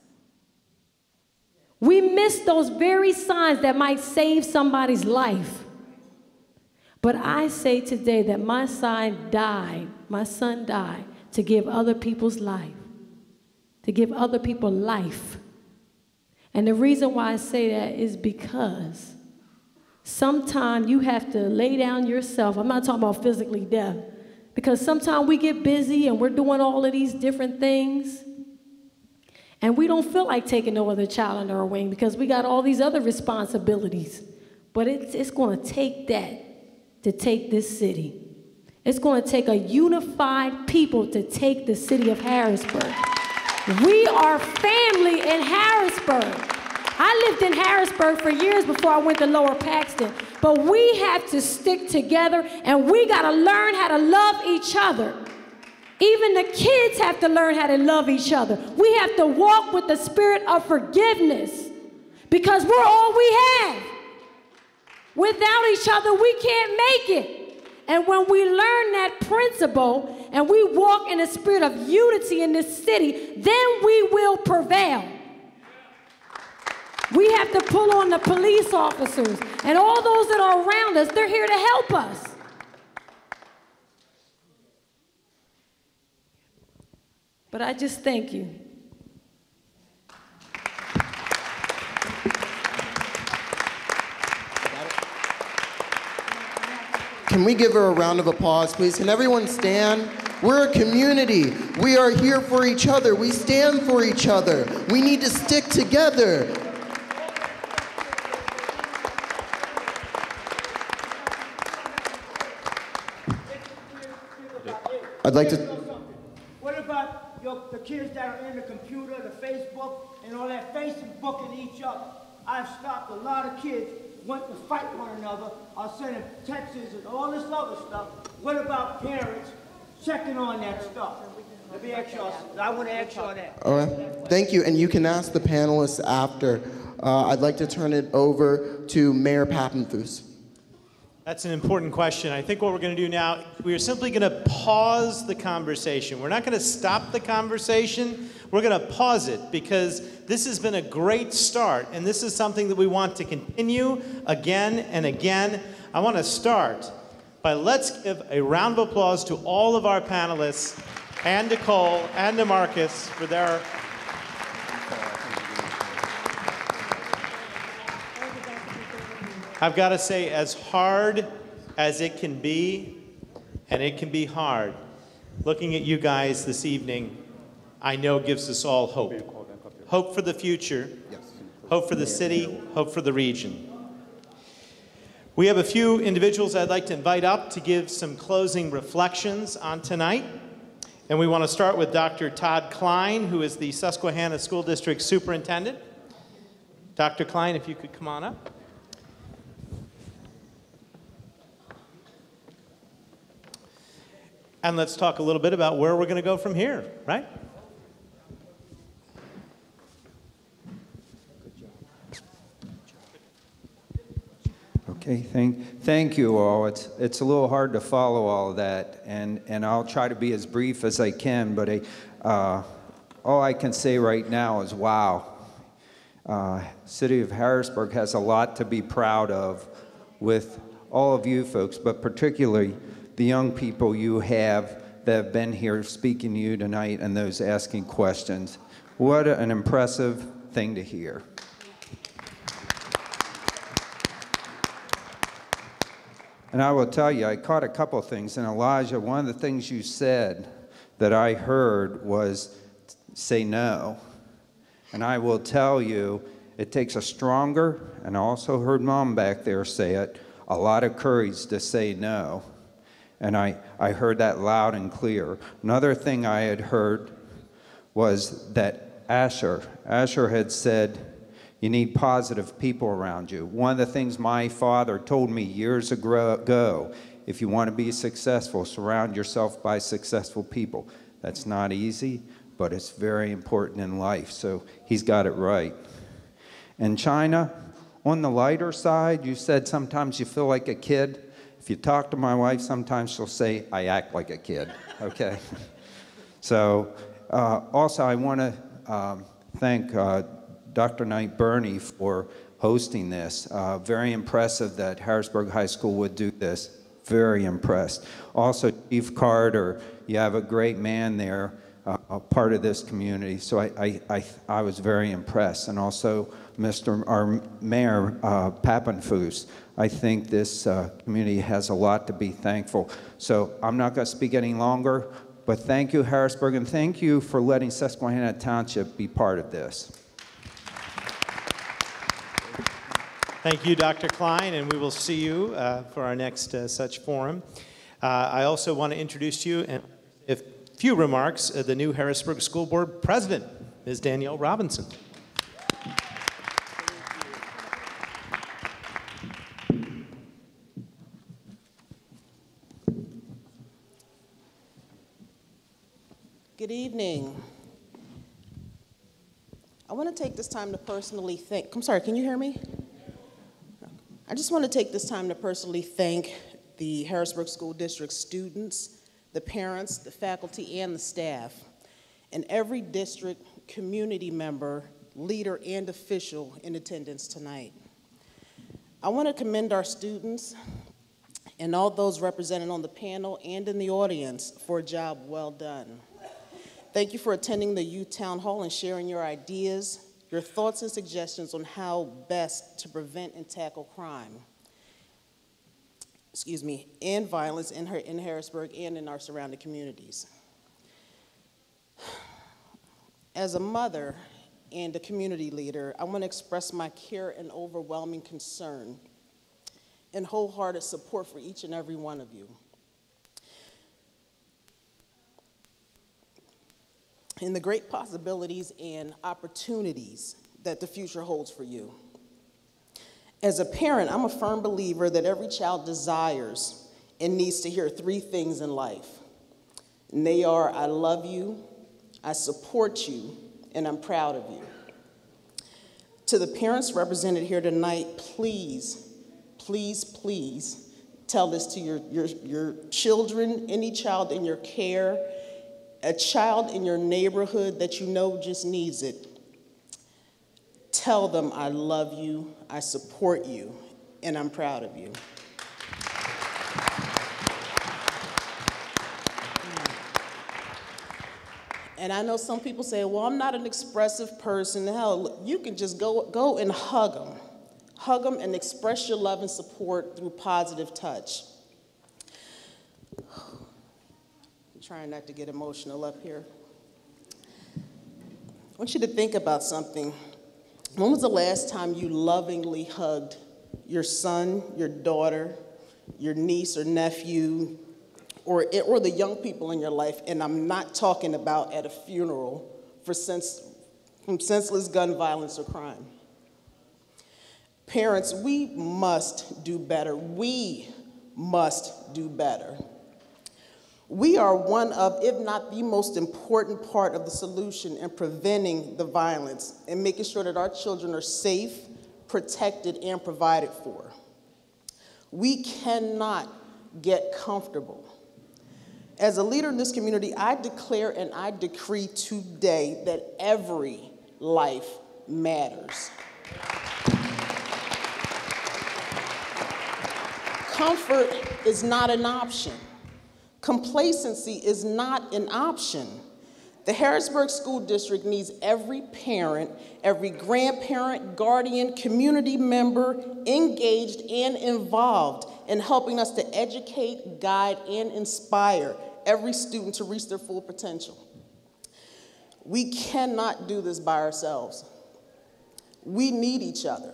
We miss those very signs that might save somebody's life. But I say today that my son died, my son died to give other people's life, to give other people life. And the reason why I say that is because sometimes you have to lay down yourself. I'm not talking about physically death, because sometimes we get busy and we're doing all of these different things, and we don't feel like taking no other child under our wing because we got all these other responsibilities. But it's, it's going to take that to take this city. It's going to take a unified people to take the city of Harrisburg. We are family in Harrisburg. I lived in Harrisburg for years before I went to Lower Paxton. But we have to stick together, and we got to learn how to love each other. Even the kids have to learn how to love each other. We have to walk with the spirit of forgiveness, because we're all we have. Without each other, we can't make it. And when we learn that principle and we walk in a spirit of unity in this city, then we will prevail. We have to pull on the police officers and all those that are around us. They're here to help us. But I just thank you. Can we give her a round of applause, please? Can everyone stand? We're a community. We are here for each other. We stand for each other. We need to stick together. I'd like to... What about your, the kids that are in the computer, the Facebook, and all that Facebooking each other? I've stopped a lot of kids want to fight one another, are sending texts and all this other stuff. What about parents checking on that stuff? Let me ask y'all, I want to ask y'all that. All right. Thank you, and you can ask the panelists after. Uh, I'd like to turn it over to Mayor Pappenfuss. That's an important question. I think what we're going to do now, we are simply going to pause the conversation. We're not going to stop the conversation. We're going to pause it, because this has been a great start, and this is something that we want to continue again and again. I want to start by let's give a round of applause to all of our panelists, and to Cole and to Marcus for their I've got to say, as hard as it can be, and it can be hard, looking at you guys this evening, I know gives us all hope. Hope for the future, hope for the city, hope for the region. We have a few individuals I'd like to invite up to give some closing reflections on tonight. And we want to start with Doctor Todd Klein, who is the Susquehanna School District Superintendent. Doctor Klein, if you could come on up. And let's talk a little bit about where we're going to go from here, right? Okay, thank, thank you all. It's, it's a little hard to follow all of that, and, and I'll try to be as brief as I can, but I, uh, all I can say right now is wow. Uh, City of Harrisburg has a lot to be proud of with all of you folks, but particularly the young people you have that have been here speaking to you tonight and those asking questions. What an impressive thing to hear. And I will tell you, I caught a couple of things. And Elijah, one of the things you said that I heard was say no. And I will tell you, It takes a stronger, and I also heard Mom back there say it, a lot of courage to say no. And I, I heard that loud and clear. Another thing I had heard was that Asher, Asher had said, you need positive people around you. One of the things my father told me years ago, if you want to be successful, surround yourself by successful people. That's not easy, but it's very important in life, so he's got it right. And China, on the lighter side, you said sometimes you feel like a kid. If you talk to my wife, sometimes she'll say, I act like a kid, okay? So, uh, also I want to um, thank uh, Doctor Knight Burney for hosting this. Uh, very impressive that Harrisburg High School would do this. Very impressed. Also, Chief Carter, you have a great man there, uh, a part of this community. So I, I, I, I was very impressed. And also, Mister our Mayor uh, Papenfus. I think this uh, community has a lot to be thankful. So I'm not going to speak any longer, but thank you, Harrisburg, and thank you for letting Susquehanna Township be part of this. Thank you, Doctor Klein, and we will see you uh, for our next uh, such forum. Uh, I also want to introduce to you, and a few remarks, uh, the new Harrisburg School Board President, Miz Danielle Robinson. Good evening. I want to take this time to personally thank, I'm sorry, can you hear me? I just want to take this time to personally thank the Harrisburg School District students, the parents, the faculty, and the staff, and every district community member, leader, and official in attendance tonight. I want to commend our students and all those represented on the panel and in the audience for a job well done. Thank you for attending the Youth Town Hall and sharing your ideas, your thoughts and suggestions on how best to prevent and tackle crime, excuse me, and violence in, her, in Harrisburg and in our surrounding communities. As a mother and a community leader, I want to express my care and overwhelming concern and wholehearted support for each and every one of you. And the great possibilities and opportunities that the future holds for you. As a parent, I'm a firm believer that every child desires and needs to hear three things in life. And they are, I love you, I support you, and I'm proud of you. To the parents represented here tonight, please, please, please tell this to your, your, your children, any child in your care, a child in your neighborhood that you know just needs it. Tell them I love you, I support you, and I'm proud of you. And I know some people say, well, I'm not an expressive person. Hell, you can just go, go and hug them. Hug them and express your love and support through positive touch. Trying not to get emotional up here. I want you to think about something. When was the last time you lovingly hugged your son, your daughter, your niece or nephew, or, or the young people in your life? And I'm not talking about at a funeral for sense, from senseless gun violence or crime. Parents, we must do better. We must do better. We are one of, if not the most important part of the solution in preventing the violence and making sure that our children are safe, protected, and provided for. We cannot get comfortable. As a leader in this community, I declare and I decree today that every life matters. Comfort is not an option. Complacency is not an option. The Harrisburg School District needs every parent, every grandparent, guardian, community member engaged and involved in helping us to educate, guide, and inspire every student to reach their full potential. We cannot do this by ourselves. We need each other.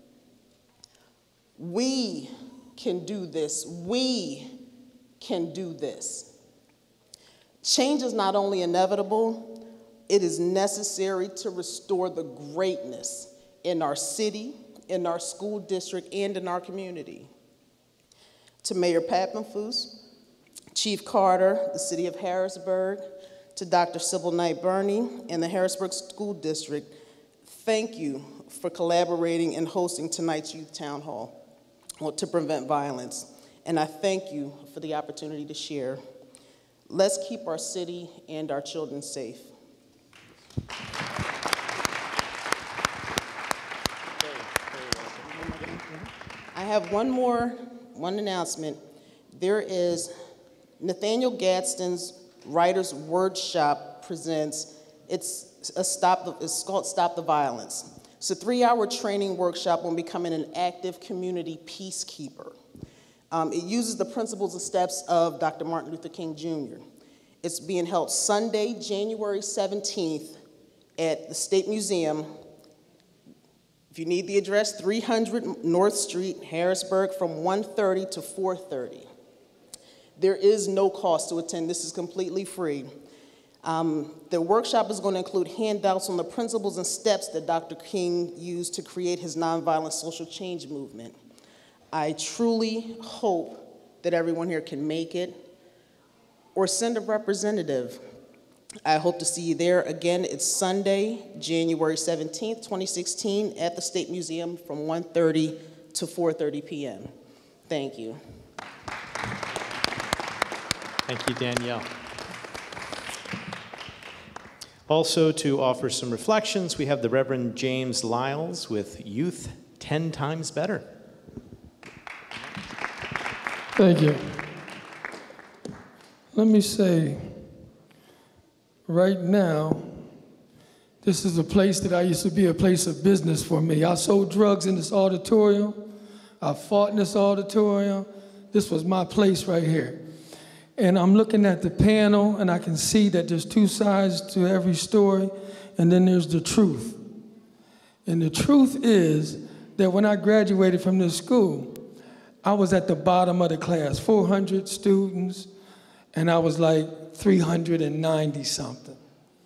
We can do this. We can do this. Change is not only inevitable, it is necessary to restore the greatness in our city, in our school district, and in our community. To Mayor Pappenfuss, Chief Carter, the City of Harrisburg, to Doctor Sybil Knight Burney and the Harrisburg School District, thank you for collaborating and hosting tonight's Youth Town Hall to prevent violence. And I thank you for the opportunity to share. Let's keep our city and our children safe. I have one more, one announcement. There is Nathaniel Gadsden's Writers Workshop presents, it's, a stop the, it's called Stop the Violence. It's a three-hour training workshop on becoming an active community peacekeeper. Um, it uses the principles and steps of Doctor Martin Luther King Junior It's being held Sunday, January seventeenth at the State Museum. If you need the address, three hundred North Street, Harrisburg, from one thirty to four thirty. There is no cost to attend. This is completely free. Um, the workshop is going to include handouts on the principles and steps that Doctor King used to create his nonviolent social change movement. I truly hope that everyone here can make it or send a representative. I hope to see you there. Again, it's Sunday, January seventeenth, twenty sixteen, at the State Museum from one thirty to four thirty p m Thank you. Thank you, Danielle. Also, to offer some reflections, we have the Reverend James Lyles with Youth ten times Better. Thank you. Let me say, right now, this is a place that I used to be a place of business for me. I sold drugs in this auditorium. I fought in this auditorium. This was my place right here. And I'm looking at the panel, and I can see that there's two sides to every story, and then there's the truth. And the truth is that when I graduated from this school, I was at the bottom of the class, four hundred students, and I was like three hundred ninety something.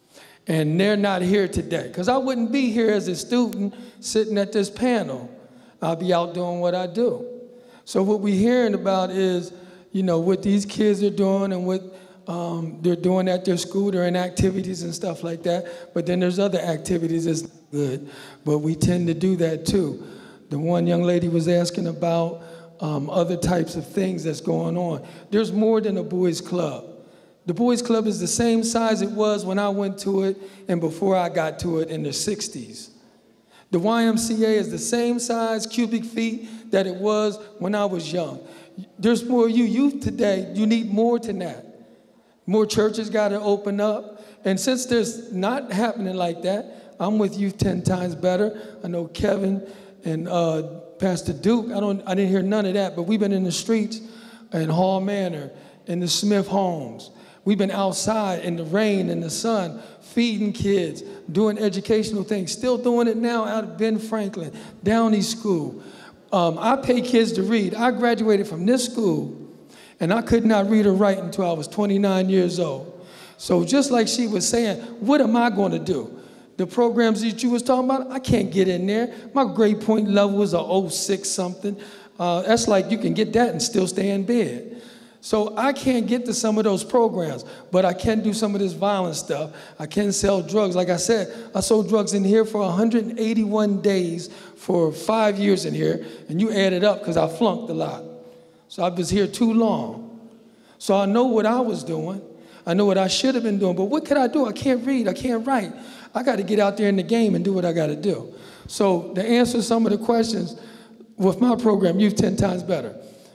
And they're not here today, because I wouldn't be here as a student sitting at this panel. I'll be out doing what I do. So what we're hearing about is, you know, what these kids are doing and what um, they're doing at their school. They're in activities and stuff like that. But then there's other activities that's good. But we tend to do that too. The one young lady was asking about um, other types of things that's going on. There's more than a boys' club. The boys' club is the same size it was when I went to it and before I got to it in the sixties. The Y M C A is the same size cubic feet that it was when I was young. There's more of you youth today. You need more than that. More churches got to open up. And since there's not happening like that, I'm with Youth ten times Better. I know Kevin and uh, Pastor Duke. I don't. I didn't hear none of that, but we've been in the streets in Hall Manor, in the Smith homes. We've been outside in the rain and the sun, feeding kids, doing educational things. Still doing it now out of Ben Franklin, Downey School. Um, I pay kids to read. I graduated from this school, and I could not read or write until I was twenty-nine years old. So just like she was saying, what am I going to do? The programs that you was talking about, I can't get in there. My grade point level is a oh six something. Uh, that's like you can get that and still stay in bed. So I can't get to some of those programs, but I can do some of this violent stuff. I can sell drugs. Like I said, I sold drugs in here for one hundred eighty-one days for five years in here, and you add it up because I flunked a lot. So I was here too long. So I know what I was doing. I know what I should have been doing, but what could I do? I can't read, I can't write. I got to get out there in the game and do what I got to do. So to answer some of the questions, with my program, Youth ten times Better,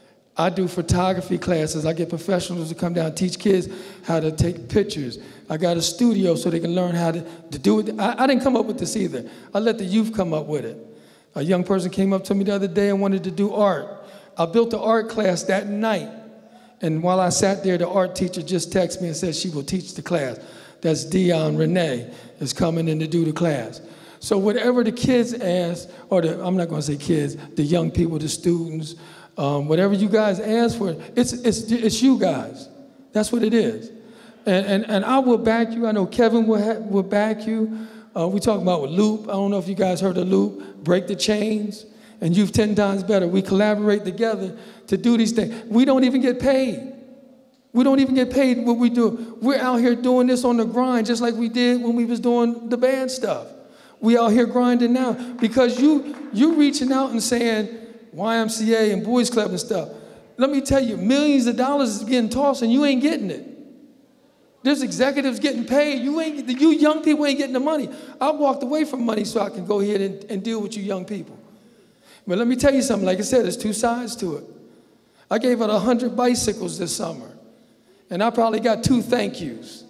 I do photography classes. I get professionals to come down and teach kids how to take pictures. I got a studio so they can learn how to, to do it. I, I didn't come up with this either. I let the youth come up with it. A young person came up to me the other day and wanted to do art. I built the art class that night. And while I sat there, the art teacher just texted me and said she will teach the class. That's Dion Renee is coming in to do the class. So whatever the kids ask, or the, I'm not gonna say kids, the young people, the students, um, whatever you guys ask for, it's, it's, it's you guys. That's what it is. And, and, and I will back you. I know Kevin will, ha will back you. Uh, we talk about with Loop. I don't know if you guys heard of Loop, Break the Chains, and Youth ten Times Better. We collaborate together to do these things. We don't even get paid. We don't even get paid what we do. We're out here doing this on the grind just like we did when we was doing the band stuff. We out here grinding now because you you reaching out and saying Y M C A and Boys Club and stuff. Let me tell you, millions of dollars is getting tossed and you ain't getting it. There's executives getting paid. You ain't, you young people ain't getting the money. I walked away from money so I can go ahead and, and deal with you young people. But let me tell you something, like I said, there's two sides to it. I gave out one hundred bicycles this summer, and I probably got two thank yous.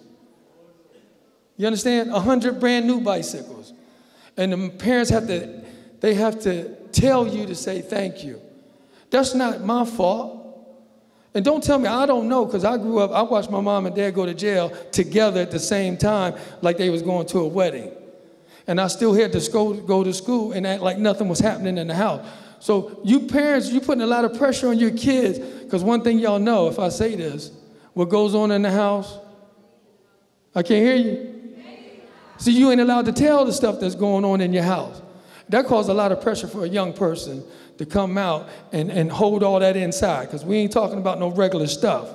You understand? one hundred brand new bicycles. And the parents have to, they have to tell you to say thank you. That's not my fault. And don't tell me, I don't know, because I grew up, I watched my mom and dad go to jail together at the same time like they was going to a wedding. And I still had to go, go to school and act like nothing was happening in the house. So you parents, you're putting a lot of pressure on your kids, because one thing y'all know, if I say this, what goes on in the house, I can't hear you. See, you ain't allowed to tell the stuff that's going on in your house. That caused a lot of pressure for a young person to come out and, and hold all that inside, because we ain't talking about no regular stuff.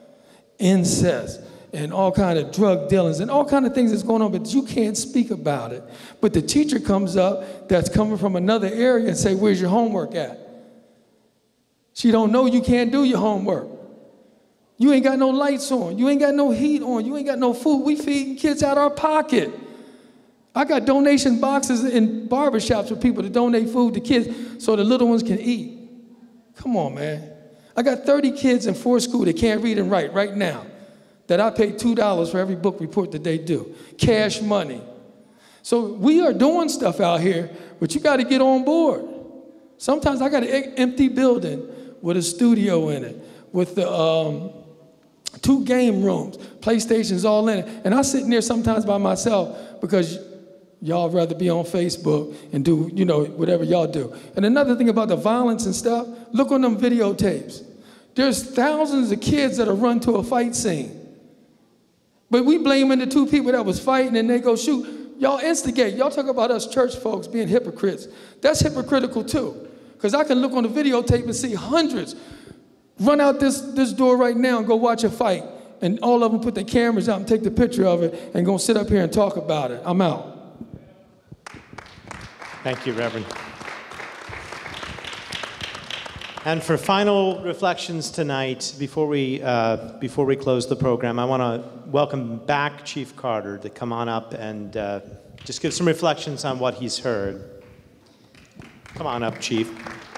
Incest and all kind of drug dealings and all kind of things that's going on, but you can't speak about it. But the teacher comes up that's coming from another area and say, where's your homework at? She don't know you can't do your homework. You ain't got no lights on. You ain't got no heat on. You ain't got no food. We feeding kids out our pocket. I got donation boxes in barbershops for people to donate food to kids so the little ones can eat. Come on, man. I got thirty kids in fourth school that can't read and write right now that I pay two dollars for every book report that they do. Cash money. So we are doing stuff out here, but you got to get on board. Sometimes I got an empty building with a studio in it, with the um, two game rooms, PlayStations all in it. And I sit in there sometimes by myself because y'all rather be on Facebook and do, you know, whatever y'all do. And another thing about the violence and stuff, look on them videotapes. There's thousands of kids that are run to a fight scene. But we blaming the two people that was fighting and they go shoot. Y'all instigate. Y'all talk about us church folks being hypocrites. That's hypocritical too. Because I can look on the videotape and see hundreds run out this, this door right now and go watch a fight. And all of them put their cameras out and take the picture of it and go sit up here and talk about it. I'm out. Thank you, Reverend. And for final reflections tonight, before we, uh, before we close the program, I want to welcome back Chief Carter to come on up and uh, just give some reflections on what he's heard. Come on up, Chief.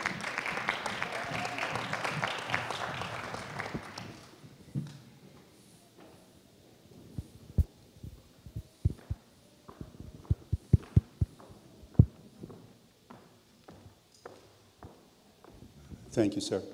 Thank you, sir.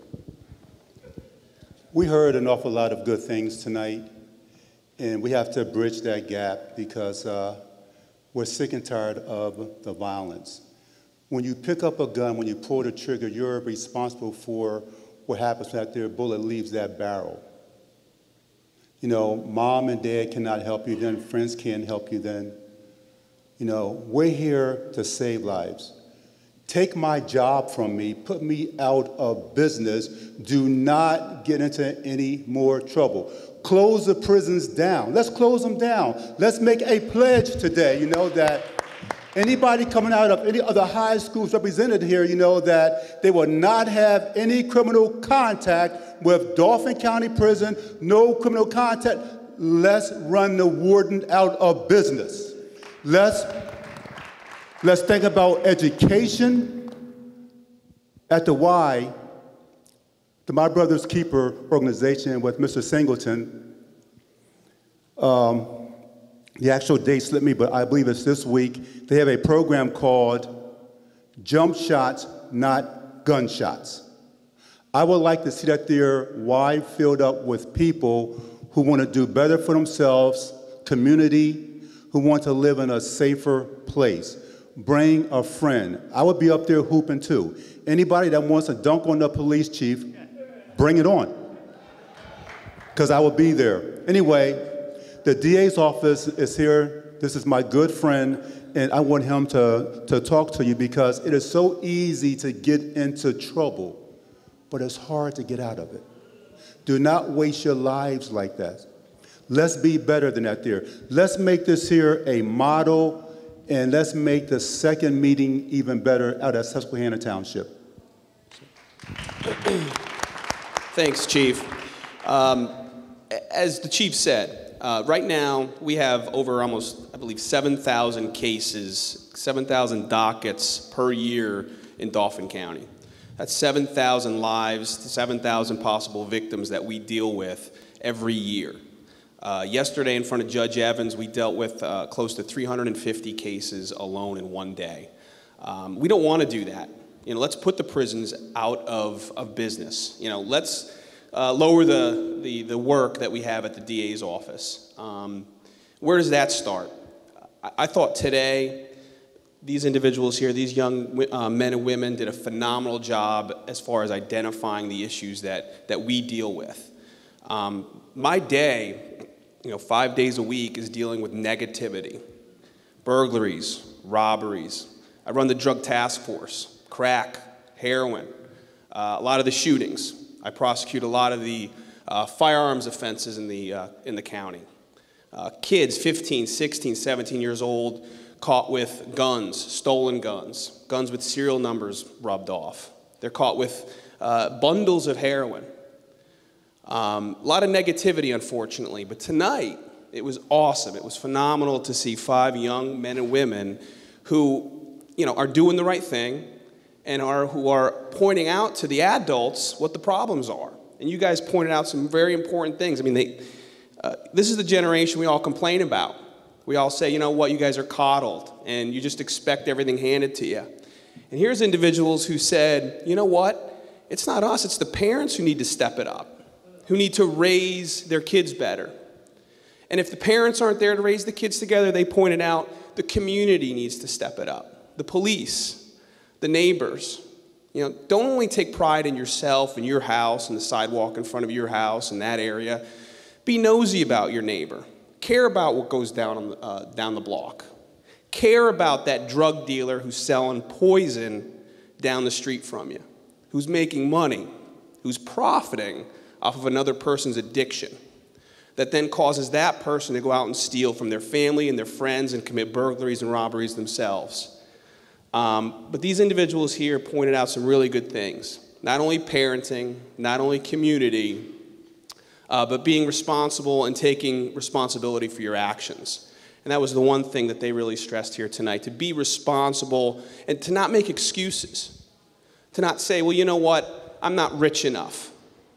We heard an awful lot of good things tonight, and we have to bridge that gap because uh, we're sick and tired of the violence. When you pick up a gun, when you pull the trigger, you're responsible for what happens after a bullet leaves that barrel. You know, mom and dad cannot help you then, friends can't help you then. You know, we're here to save lives. Take my job from me, put me out of business, do not get into any more trouble. Close the prisons down. Let's close them down. Let's make a pledge today, you know, that anybody coming out of any other high schools represented here, you know, that they will not have any criminal contact with Dauphin County Prison, no criminal contact. Let's run the warden out of business. Let's Let's think about education. At the Y, the My Brother's Keeper organization with Mister Singleton, um, the actual date slipped me, but I believe it's this week. They have a program called Jump Shots, Not Gunshots. I would like to see that they're wide filled up with people who want to do better for themselves, community, who want to live in a safer place. bring a friend. I would be up there hooping too. Anybody that wants to dunk on the police chief, bring it on, because I will be there. Anyway, the D A's office is here. This is my good friend, and I want him to, to talk to you because it is so easy to get into trouble, but it's hard to get out of it. Do not waste your lives like that. Let's be better than that there. Let's make this here a model, and let's make the second meeting even better out at Susquehanna Township. Thanks, Chief. Um, as the Chief said, uh, right now we have over almost, I believe, seven thousand cases, seven thousand dockets per year in Dauphin County. That's seven thousand lives, seven thousand possible victims that we deal with every year. Uh, yesterday in front of Judge Evans, we dealt with uh, close to three hundred fifty cases alone in one day. Um, we don't want to do that. You know, let's put the prisons out of, of business. You know, let's uh, lower the, the, the work that we have at the D A's office. Um, where does that start? I, I thought today, these individuals here, these young uh, men and women did a phenomenal job as far as identifying the issues that, that we deal with. Um, my day, you know, five days a week is dealing with negativity, burglaries, robberies. I run the drug task force, crack, heroin, uh, a lot of the shootings. I prosecute a lot of the uh, firearms offenses in the, uh, in the county. Uh, kids, fifteen, sixteen, seventeen years old, caught with guns, stolen guns, guns with serial numbers rubbed off. They're caught with uh, bundles of heroin. Um, a lot of negativity, unfortunately, but tonight it was awesome. It was phenomenal to see five young men and women who, you know, are doing the right thing and are who are pointing out to the adults what the problems are. And you guys pointed out some very important things. I mean, they, uh, this is the generation we all complain about. We all say, you know what, you guys are coddled, and you just expect everything handed to you. And here's individuals who said, you know what, it's not us, it's the parents who need to step it up, who need to raise their kids better. And if the parents aren't there to raise the kids together, they pointed out the community needs to step it up. The police, the neighbors. You know, don't only take pride in yourself and your house and the sidewalk in front of your house and that area. Be nosy about your neighbor. Care about what goes down, on the, uh, down the block. Care about that drug dealer who's selling poison down the street from you, who's making money, who's profiting off of another person's addiction, that then causes that person to go out and steal from their family and their friends and commit burglaries and robberies themselves. Um, but these individuals here pointed out some really good things. Not only parenting, not only community, uh, but being responsible and taking responsibility for your actions. And that was the one thing that they really stressed here tonight, to be responsible and to not make excuses. To not say, well, you know what, I'm not rich enough.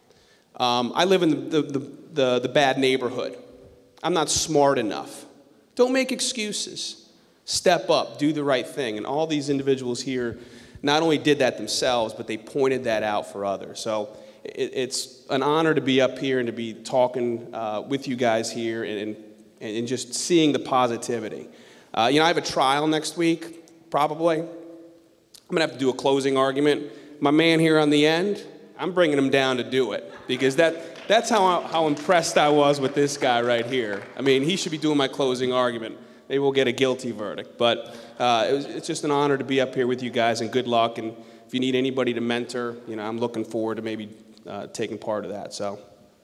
Um, I live in the, the, the, the bad neighborhood. I'm not smart enough. Don't make excuses. Step up, do the right thing. And all these individuals here not only did that themselves, but they pointed that out for others. So it, it's an honor to be up here and to be talking uh, with you guys here and, and, and just seeing the positivity. Uh, you know, I have a trial next week, probably. I'm going to have to do a closing argument. My man here on the end, I'm bringing him down to do it, because that, that's how, how impressed I was with this guy right here. I mean, he should be doing my closing argument. Maybe we'll get a guilty verdict. But uh, it was, it's just an honor to be up here with you guys, and good luck. And if you need anybody to mentor, you know, I'm looking forward to maybe uh, taking part of that. So.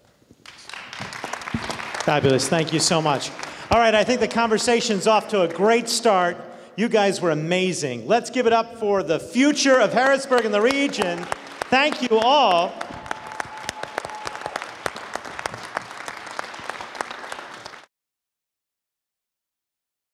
Fabulous. Thank you so much. All right, I think the conversation's off to a great start. You guys were amazing. Let's give it up for the future of Harrisburg and the region. Thank you all.